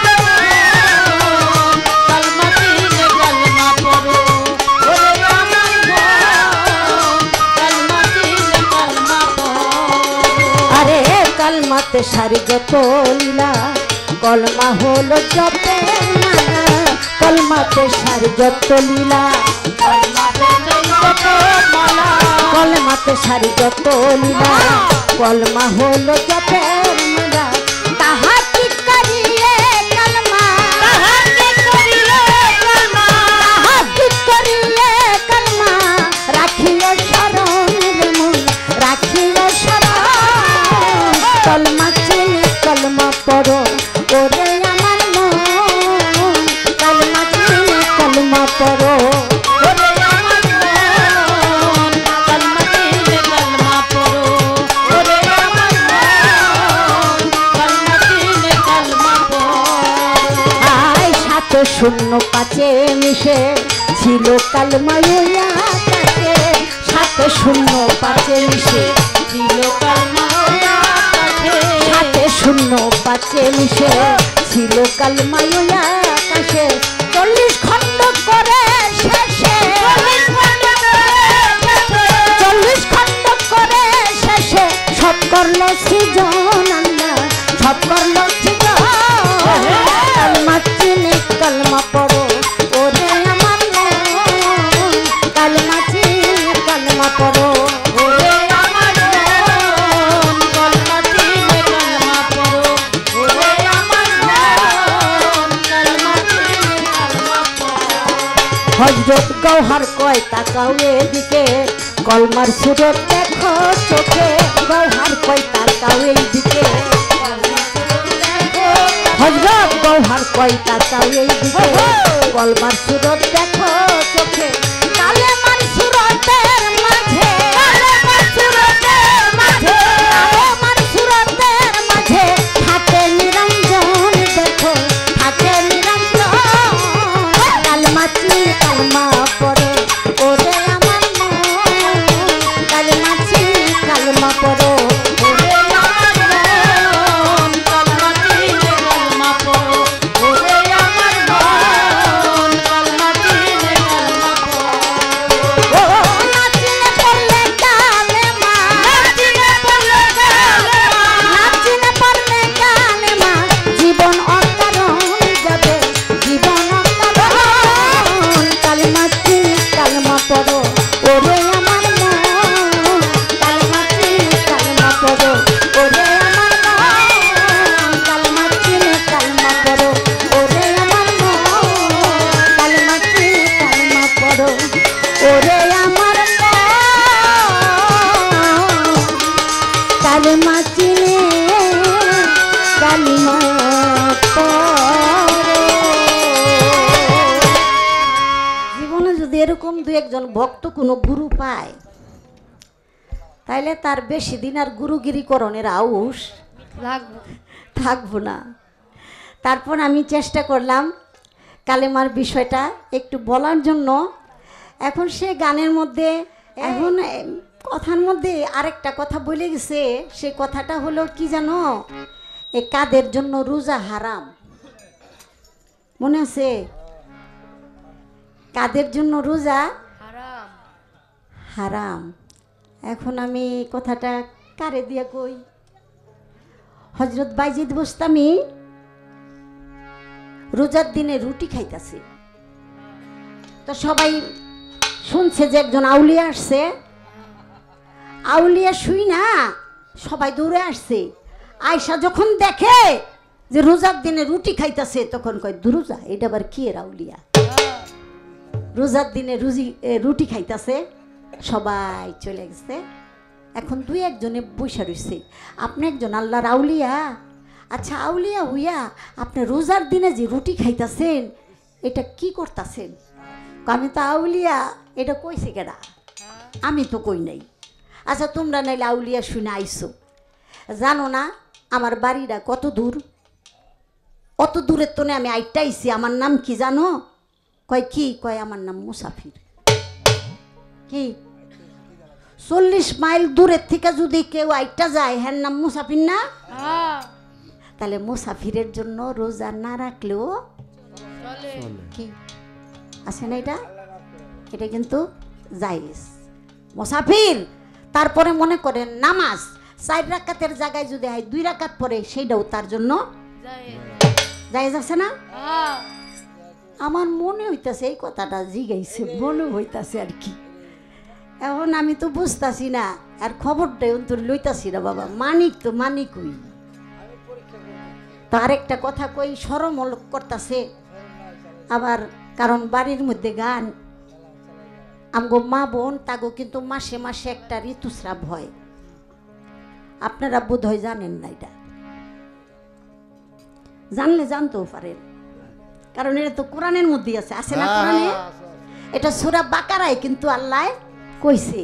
কালমাতে সারি যত লীলা কলমা হলো জপে মালা কলমাতে সারি যত লীলা কলমাতে সারি যত লীলা কলমা হলো জপে মালা তাহা কি করিলে কলমা তাহা কি করিলে কলমা তাহা কি করিলে কলমা রাখিও শরণ মন রাখিও শরণ কালমা চিনে কালমা পড়ো ওরে আমার মন কালমা চিনে কালমা পড়ো ওরে আমার মন কালমা চিনে কালমা পড়ো ওরে আমার মন কালমা চিনে কালমা পড়ো। আয় সাথে শূন্য পাঁচে মিশে ছিল কালমা ওয়া কাছে সাথে শূন্য পাঁচে মিশে ছিল কালমা সাথে শূন্য পাঁচে মিশে ছিল কালমা ওয়া আকাশে চল্লিশ খণ্ড করে শেষে চল্লিশ খণ্ড করে শেষে সব করলো সৃজন আল্লাহ সব করলো সৃজন কালমা চিনে কালমা পড়ো ওরে আমার মন কালমা চিনে কালমা পড়ো ওরে আমার মন কালমা চিনে কালমা পড়ো ওরে আমার মন কালমা চিনে কালমা পড়ো। হযরত গওহার কয় তাকাও এদিকে কলমার সুরত দেখো চোখে গওহার কয় তাকাও এইদিকে হযরত গওহার কয় তাকাও এইদিকে কলমার সুরত দেখো চোখে কালেমার সুরতের মাঝে কালেমার সুরতের মাঝে কালেমার সুরতের মাঝে থাকে নিরঞ্জন দেখো থাকে নিরঞ্জন কালমা চিনে কালমা পড়ো ওরে আমার মন কালমা চিনে কালমা পড়ো ওরে আমার মন কালমা চিনে কালমা পড়ো ওরে আমার মন কালমা চিনে কালমা পড়ো। ও নাচিনে পড়লে কালেমা নাচিনে পড়লে কালেমা নাচিনে পড়লে কালেমা জীবন অকারণ যাবে জীবন অকারণ কালমা চিনে কালমা পড়ো ওরে আমার মন কালমা চিনে কালমা পড়ো ওরে আমার মন কালমা চিনে কালমা পড়ো ওরে আমার মন কালমা চিনে কালমা পড়ো ওরে আমার মন কালমা চিনে এরকম দু একজন ভক্ত কোনো গুরু পায় তাইলে তার বেশি দিন আর গুরুগিরিকরণের আউস
লাগবো
থাকবো না। তারপর আমি চেষ্টা করলাম কালেমার বিষয়টা একটু বলার জন্য। এখন সে গানের মধ্যে এখন কথার মধ্যে আরেকটা কথা বলে গেছে, সে কথাটা হলো কি জানো, এ কাদের জন্য রোজা হারাম, মনে আছে? কাদের জন্য রোজা
হারাম
হারাম। এখন আমি কথাটা কারে দিয়া কই? হজরত বাইজিদ বোস্তামি রোজার দিনে রুটি খাইতেছে, তো সবাই শুনছে যে একজন আউলিয়া আসছে। আউলিয়া শুই না সবাই দৌড়ে আসছে। আয়সা যখন দেখে যে রোজার দিনে রুটি খাইতেছে তখন কয় দুরোজা, এটা আবার কি এর আউলিয়া, রোজার দিনে রুজি রুটি খাইতেছে। সবাই চলে গেছে। এখন দুই একজনে বসে রয়েছে। আপনি একজন আল্লাহর আউলিয়া, আচ্ছা আউলিয়া হইয়া আপনি রোজার দিনে যে রুটি খাইতেছেন এটা কি করতেছেন? আমি তো আউলিয়া, এটা কইছে কেডা? আমি তো কই নাই। আচ্ছা তোমরা নাইলে আউলিয়া শুনে আইসো, জানো না আমার বাড়িটা কত দূর? অত দূরের তো আমি আইটা আইছি। আমার নাম কি জানো? কয় কি? কয় আমার নাম মুসাফির। কি চল্লিশ মাইল দূরের থেকে যদি কেউ আইটা যায় হ্যার নাম মুসাফির না? তাহলে মুসাফিরের জন্য রোজা না রাখলেও কি আছে না? এটা এটা কিন্তু জায়েজ। মুসাফির তারপরে মনে করেন নামাজ চার রাকাতের জায়গায় যদি হয় দুই রাকাত পরে সেইটাও তার জন্য জায়েজ আছে না? আমার মনে হইতাছে এই কথাটা জিগাইছে, মনে হইতাছে আর কি। এখন আমি তো বুঝতাছি না আর খবরটাই অন্তর লইতাছি না বাবা। মানিক তো মানিক হই তো আরেকটা কথা কই, শরম করতেছে আবার, কারণ বাড়ির মধ্যে গান। আমগো মা বোন তাগো কিন্তু মাসে মাসে একটা ঋতুস্রাব হয়, আপনারা বোধ হয় জানেন না। এটা জানলে জানতেও পারেন, কারণ এটা তো কোরআনের মধ্যে আছে, আছে না কোরআনে? এটা সূরা বাকারায় কিন্তু আল্লাহ কইছে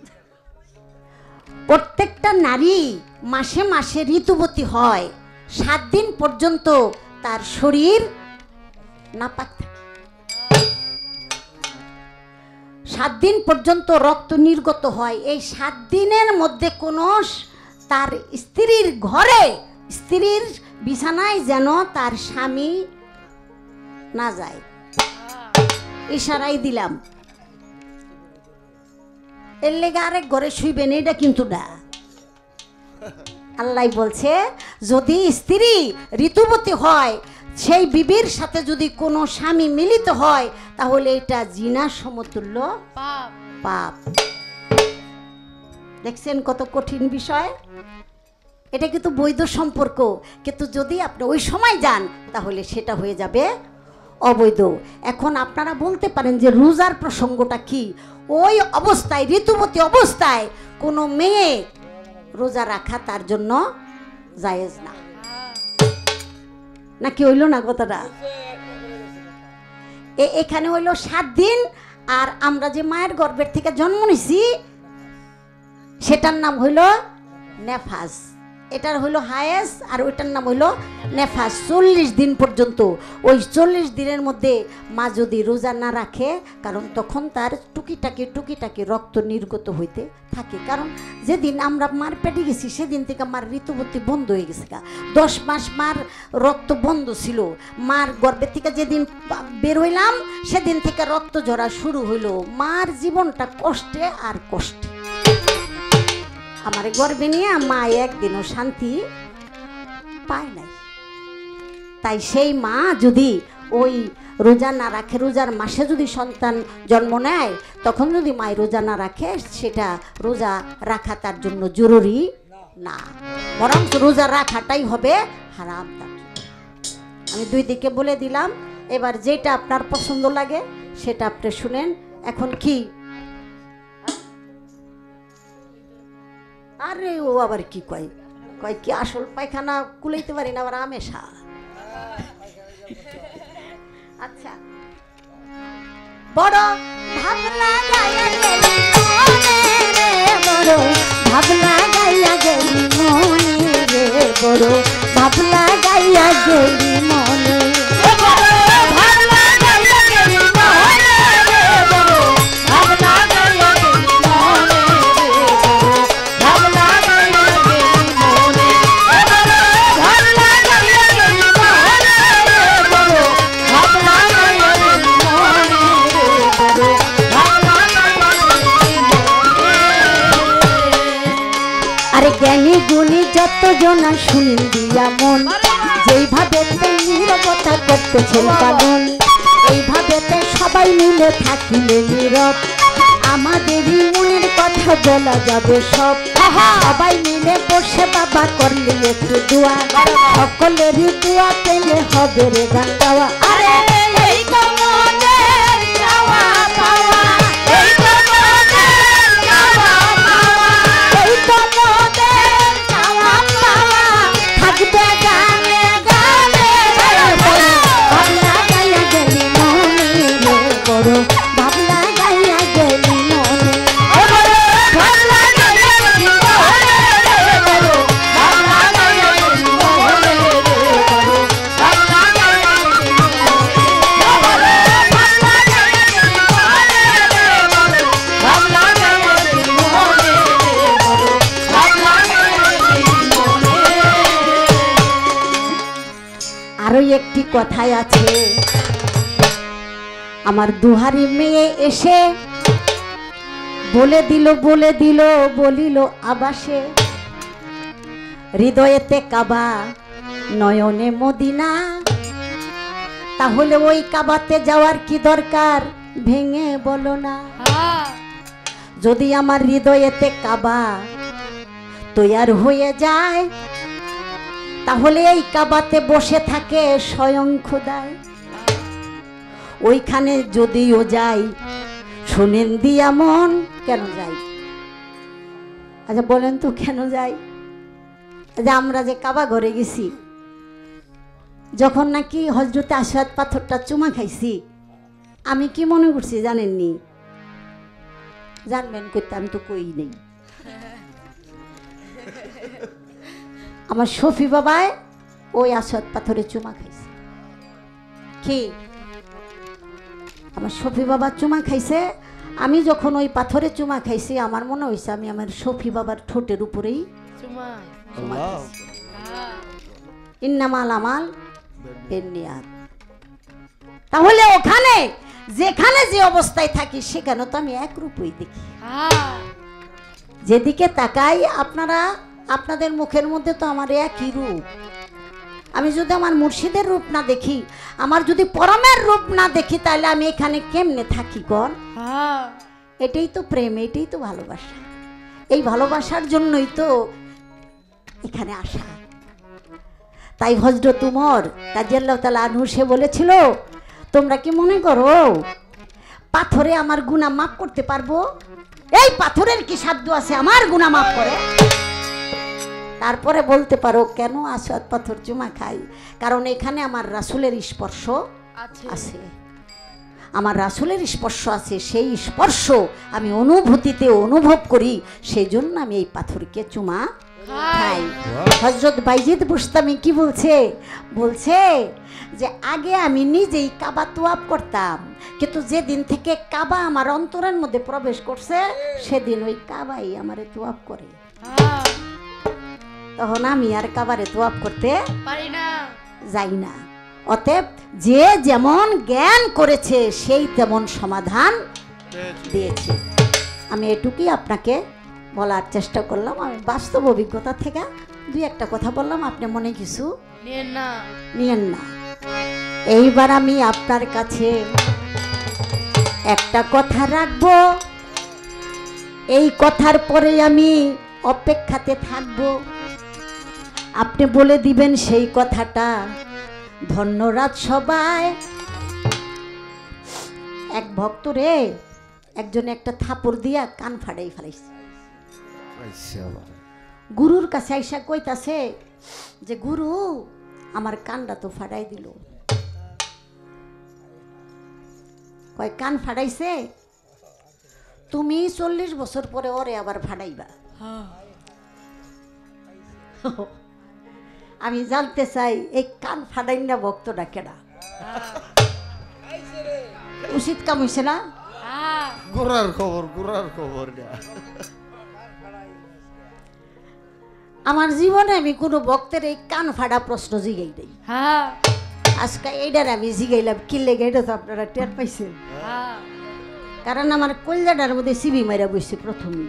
প্রত্যেকটা নারী মাসে মাসে ঋতুবতী হয়, সাত দিন পর্যন্ত তার শরীর নাপাক থাকে, সাত দিন পর্যন্ত রক্ত নির্গত হয়। এই সাত দিনের মধ্যে কোনো তার স্ত্রীর ঘরে, স্ত্রীর বিছানায় যেন তার স্বামী না যায়। ইশারাই দিলাম, এর লেগে আরেক ঘরে শুইবেন এটা কিন্তু না। আল্লাহ বলছে যদি স্ত্রী ঋতুবতী হয়, সেই বিবির সাথে যদি কোনো স্বামী মিলিত হয় তাহলে এটা জিনার সমতুল্য পাপ। দেখছেন কত কঠিন বিষয়? এটা কিন্তু বৈধ সম্পর্ক, কিন্তু যদি আপনি ওই সময় যান তাহলে সেটা হয়ে যাবে অবৈধ। এখন আপনারা বলতে পারেন যে রোজার প্রসঙ্গটা কি? ওই অবস্থায়, ঋতুবতী অবস্থায় কোনো মেয়ে রোজা রাখা তার জন্য জায়েজ না, নাকি হইল না কথাটা? এখানে হইল সাত দিন, আর আমরা যে মায়ের গর্ভের থেকে জন্ম নিছি সেটার নাম হইল নেফাস, এটার হইল হায়েস, আর ওইটার নাম হইল নেফাস। চল্লিশ দিন পর্যন্ত, ওই চল্লিশ দিনের মধ্যে মা যদি রোজা না রাখে, কারণ তখন তার টুকিটাকি টুকিটাকি রক্ত নির্গত হইতে থাকে। কারণ যেদিন আমরা মার পেটে গেছি সেদিন থেকে মার ঋতুবতী বন্ধ হয়ে গেছে, দশ মাস মার রক্ত বন্ধ ছিল। মার গর্ভের থেকে যেদিন বের হইলাম সেদিন থেকে রক্ত ঝরা শুরু হইলো। মার জীবনটা কষ্টে আর কষ্টে। আমার গর্বে নিয়ে মা একদিনও শান্তি পায় নাই। তাই সেই মা যদি ওই রোজা না রাখে, রোজার মাসে যদি সন্তান জন্ম নেয়, তখন যদি মায়ের রোজা না রাখে, সেটা রোজা রাখা তার জন্য জরুরি না, বরং রোজা রাখাটাই হবে হারাম। আমি দুই দিকে বলে দিলাম, এবার যেটা আপনার পছন্দ লাগে সেটা আপনি শুনেন। এখন কি আরে ও আবার কি কয় কয় কি আসল পায়খানা কুলাইতে পারি না আবার আমেশা। আচ্ছা, বড় ভাবনা গাইয়া গেলি মনে রে বড় ভাবনা গাইয়া গেলি মনে রে বড় ভাবনা গাইয়া গেলি মনে ভাবনা গাইয়া গেলি মনে রে বড় ভাবনা গাইয়া গেলি মনে রে বড় ভাবনা গাইয়া গেলি মনে ভাবনা গাইয়া গেলি মনে রে বড় ভাবনা গাইয়া গেলি মনে রে বড় ভাবনা গাইয়া গেলি মনে। আরে জ্ঞানী গুণী যত জনা শুনিল দিয়া মন যেইভাবে নীরবতা করতেছেন পালন এইভাবে সবাই মিলে থাকিলে নীরব আমাদেরই মনের কথা বলা যাবে সব সবাই মিলে বসে বাবা করলে একটু দোয়া সকলেরই দোয়া পেলে হবে রে গান গাওয়া আরে এই তো মনের চাওয়া পাওয়া এই তো মনের চাওয়া পাওয়া এই তো মনের চাওয়া পাওয়া থাকবে গানে গানে ভাবনা গাইয়া গেলি মনে রে বড় ভাবনা গাইয়া গেলি মনে ভাবনা গাইয়া গেলি মনে রে বড় ভাবনা গাইয়া গেলি মনে রে বড় ভাবনা গাইয়া গেলি মনে ভাবনা গাইয়া গেলি মনে রে বড় ভাবনা গাইয়া গেলি মনে রে বড় ভাবনা গাইয়া গেলি মনে। আরো একটি কথাই আছে আমার দুহারি মেয়ে এসে বলে দিল বলে দিল বলিল আবাসে হৃদয়েতে কাবা নয়নে মদিনা তাহলে ওই কাবাতে যাওয়ার কি দরকার ভেঙে বলো না যদি আমার হৃদয়েতে কাবা তৈরি হয়ে যায় তাহলে এই কাবাতে বসে থাকে স্বয়ং খোদায় ওইখানে যদিও যাই শুনেন দিয়া মন কেন যাই আচ্ছা বলেন তো কেন যাই যে আমরা যে কাবা ঘরে গেছি যখন নাকি হজরতে আসওয়াদ পাথরটা চুমা খাইছি আমি কি মনে করছি জানেননি জানবেন করতে আমি তো কই নেই আমার শফি বাবায় ওই আসওয়াদ পাথরে চুমা খাইছে কি আমার শফি বাবা চুমা খাইছে আমি যখন ওই পাথরে চুমা খাইছি আমার মনে হয়েছে আমি আমার শফি বাবার ঠোঁটের উপরেই চুমা খাইছি। ইন্নামাল আমাল বিন্নিয়াত। তাহলে ওখানে যেখানে যে অবস্থায় থাকি সেখানে তো আমি একরূপই দেখি যেদিকে তাকাই আপনারা আপনাদের মুখের মধ্যে তো আমার একই রূপ আমি যদি আমার মুর্শিদের রূপ না দেখি আমার যদি পরমের রূপ না দেখি তাহলে আমি এখানে কেমনে থাকি কোন এটাই তো প্রেম এটাই তো ভালোবাসা এই ভালোবাসার জন্যই তো এখানে আসা তাই হযরত উমর রাদিয়াল্লাহু তাআলা আনহু সে বলেছিল তোমরা কি মনে করো পাথরে আমার গুনাহ মাফ করতে পারবো এই পাথরের কি সাধ্য আছে আমার গুনাহ মাফ করে তারপরে বলতে পারো কেন আসওয়াদ পাথর চুমা খাই কারণ এখানে আমার রাসূলের স্পর্শ আছে আমার রাসূলের স্পর্শ আছে সেই স্পর্শ আমি অনুভূতিতে অনুভব করি সেই জন্য আমি এই পাথরকে চুমা খাই হযরত বাইজিদ বুস্তামি কি বলছে বলছে যে আগে আমি নিজেই কাবা তোয়াব করতাম কিন্তু যেদিন থেকে কাবা আমার অন্তরের মধ্যে প্রবেশ করছে সেদিন ওই কাবাই আমারে তোয়াব করে তখন আমি আর কাবারে তোয়াব করতে পারি না যাই না অতএব যে যেমন জ্ঞান করেছে সেই তেমন সমাধান দিয়েছে আমি এটুকুই আপনাকে বলার চেষ্টা করলাম আমি বাস্তব অভিজ্ঞতা থেকে দুই একটা কথা বললাম আপনি মনে কিছু নিয়েন না নিয়েন না এইবার আমি আপনার কাছে একটা কথা রাখবো এই কথার পরে আমি অপেক্ষাতে থাকবো আপনি বলে দিবেন সেই কথাটা ধন্যবাদ সবাই এক ভক্ত রে একজন একটা থাপড় দিয়া কান ফাড়াই ফেলাইছে গুরুর কাছে আইসা কইতাছে যে গুরু আমার কানটা তো ফাড়াই দিল কয় কান ফাড়াইছে তুমি চল্লিশ বছর পরে ওরে আবার ফাটাইবা। আমি জানতে চাই এই কান ফাটাই না ভক্তটা কেডা? উচিত কাম হইছে না?
গোড়ার খবর গোড়ার খবর না।
আমার জীবনে আমি কোনো ভক্তের এই কান ফাটা প্রশ্ন জিগাই নাই।
হ্যাঁ
আজকে এইটার আমি জিগাইলাম কি লেগে, এটা তো আপনারা টের পাইছেন।
হ্যাঁ
কারণ আমার কলজাটার মধ্যে সিবি মাইরা বসছে প্রথমে।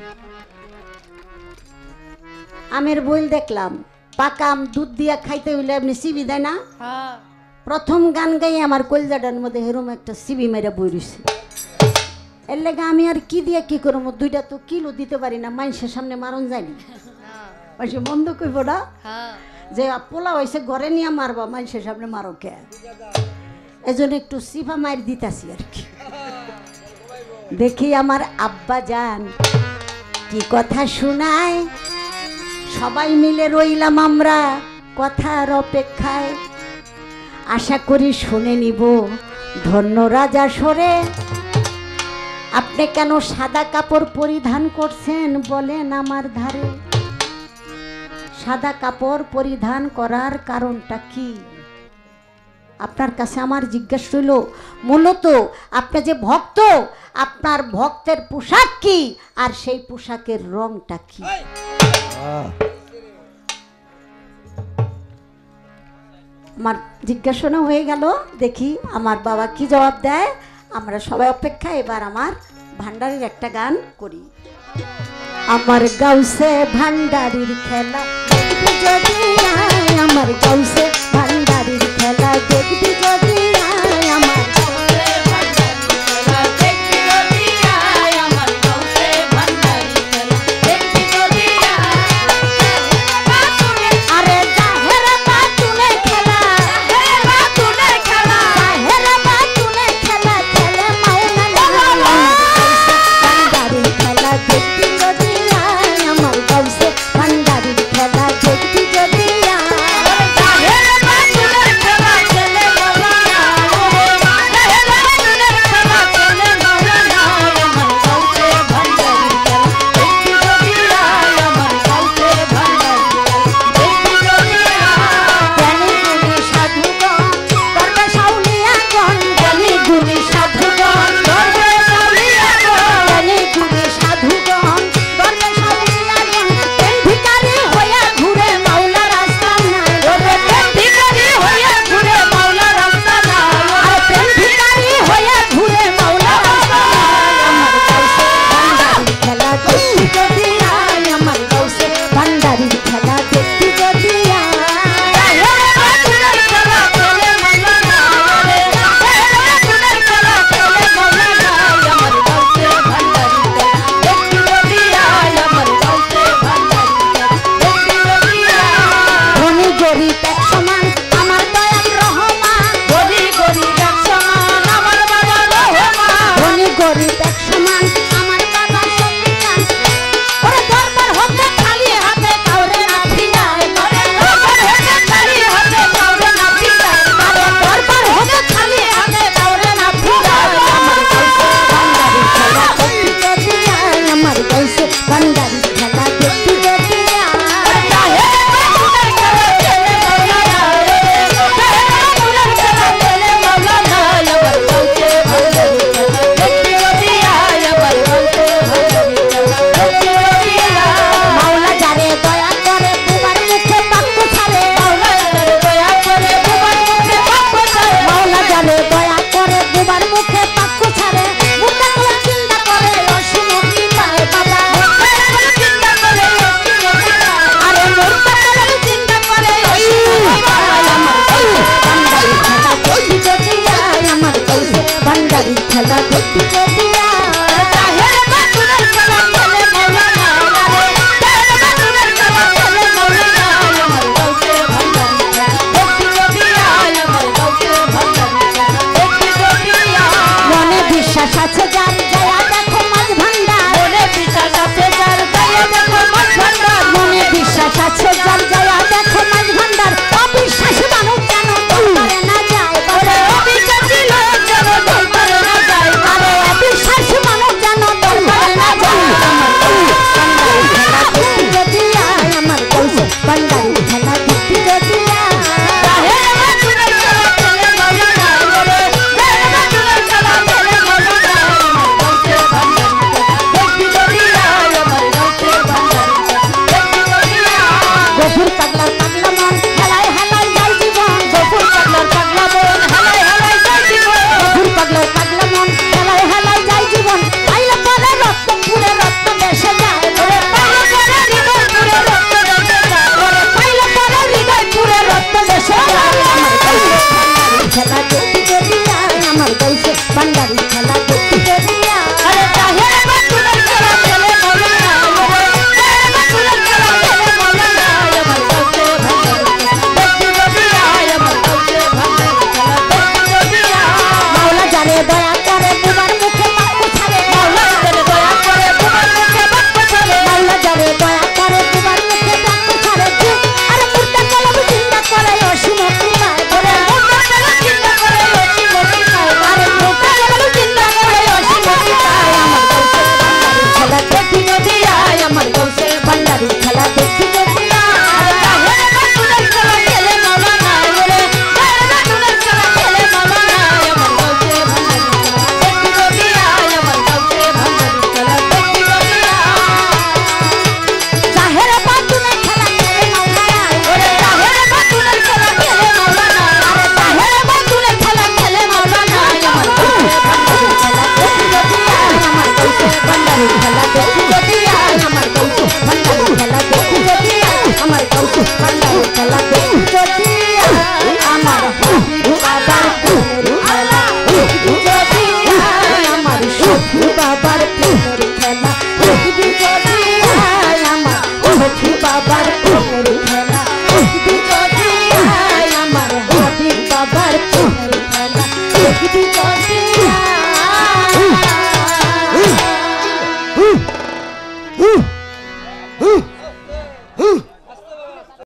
আমের বইল দেখলাম পাকা আম দুধ দিয়া খাইতে হইলে আপনি সিবি দেয় না।
হ্যাঁ
প্রথম গান গাই আমার কলজাটার মধ্যে এরম একটা সিবি মাইরা বই রয়েছে। এর লেগে আমি আর কি দিয়া কি করবো, দুইটা তো কিলো দিতে পারি না, মানুষের সামনে মারণ যায়নি। মানুষ মন্দ কইব না
হ্যাঁ
যে পোলা হয়েছে ঘরে নিয়ে মারবা, মানুষের সামনে মারো কে? এজন্য একটু সিফা মার দিতাছি আর কি। দেখি আমার আব্বা যান কি কথা শোনায়, সবাই মিলে রইলাম আমরা কথার অপেক্ষায়। আশা করি শুনে নিব ধন্য রাজা সরে। আপনি কেন সাদা কাপড় পরিধান করছেন বলেন আমার ধারে? সাদা কাপড় পরিধান করার কারণটা কি? আপনার কাছে আমার জিজ্ঞাসা রইল, মূলত আপনি যে ভক্ত, আপনার ভক্তের পোশাক কি আর সেই পোশাকের রংটা কি? আমার জিজ্ঞাসা হয়ে গেল, দেখি আমার বাবা কি জবাব দেয়। আমরা সবাই অপেক্ষা। এবার আমার ভান্ডারির একটা গান করি। আমার গাউসে ভান্ডারির খেলা দেখবি যদি আয়, আমার গাউসে ভান্ডারির খেলা দেখবি যদি আয়, আমার ভান্ডারি খেলা দেখি যদি আরে চাহের বাতুলের খেলা খেলে মৌলানা ওরে চাহের বাতুলের খেলা খেলে মৌলানা আমার কাছে ভান্ডারি দেখি যদি আমার কাছে ভান্ডারি খেলা দেখি যদি মাওলা জানে দয়া করে তোমার মুখে বাক্য ছাড়ে মাওলা জানে দয়া করে তোমার মুখে বাক্য ছাড়ে মাওলা জানে দয়া করে তোমার মুখে বাক্য ছাড়ে আরে মুর্দা কলম জিন্দা করে অসীম কৃপায় করে মুর্দা কলম জিন্দা করে অসীম কৃপায় আরে মুর্দা কলম জিন্দা করে অসীম কৃপায় আমার গৌসে ভান্ডারি খেলা দেখি যদি আরে চাহের বাতুলের খেলা খেলে মৌলানা ওরে চাহের বাতুলের খেলা খেলে মৌলানা আমার গৌসে ভান্ডারি খেলা দেখি যদি আমার গৌসে ভান্ডারি খেলা দেখি যদি চাহের বাতুলের খেলা খেলে মৌলানা ওরে চাহের বাতুলের খেলা খেলে মৌলানা আরে চাহের বাতুলের খেলা খেলে মৌলানা আমার গৌসে ভান্ডারি খেলা দেখি যদি আমার গৌসে ভান্ডারি খেলা দেখি যদি আমার গৌসে ভান্ডারি খেলা দেখি যদি আমার গৌসে ভান্ডারি খেলা দেখি যদি আমার হাবিব বাবার প্রেমের খেলা দেখি যদি আমার সখী বাবার প্রেমের খেলা দেখি যদি আমার সখী বাবার প্রেমের খেলা দেখি যদি আমার হাবিব বাবার প্রেমের খেলা দেখি যদি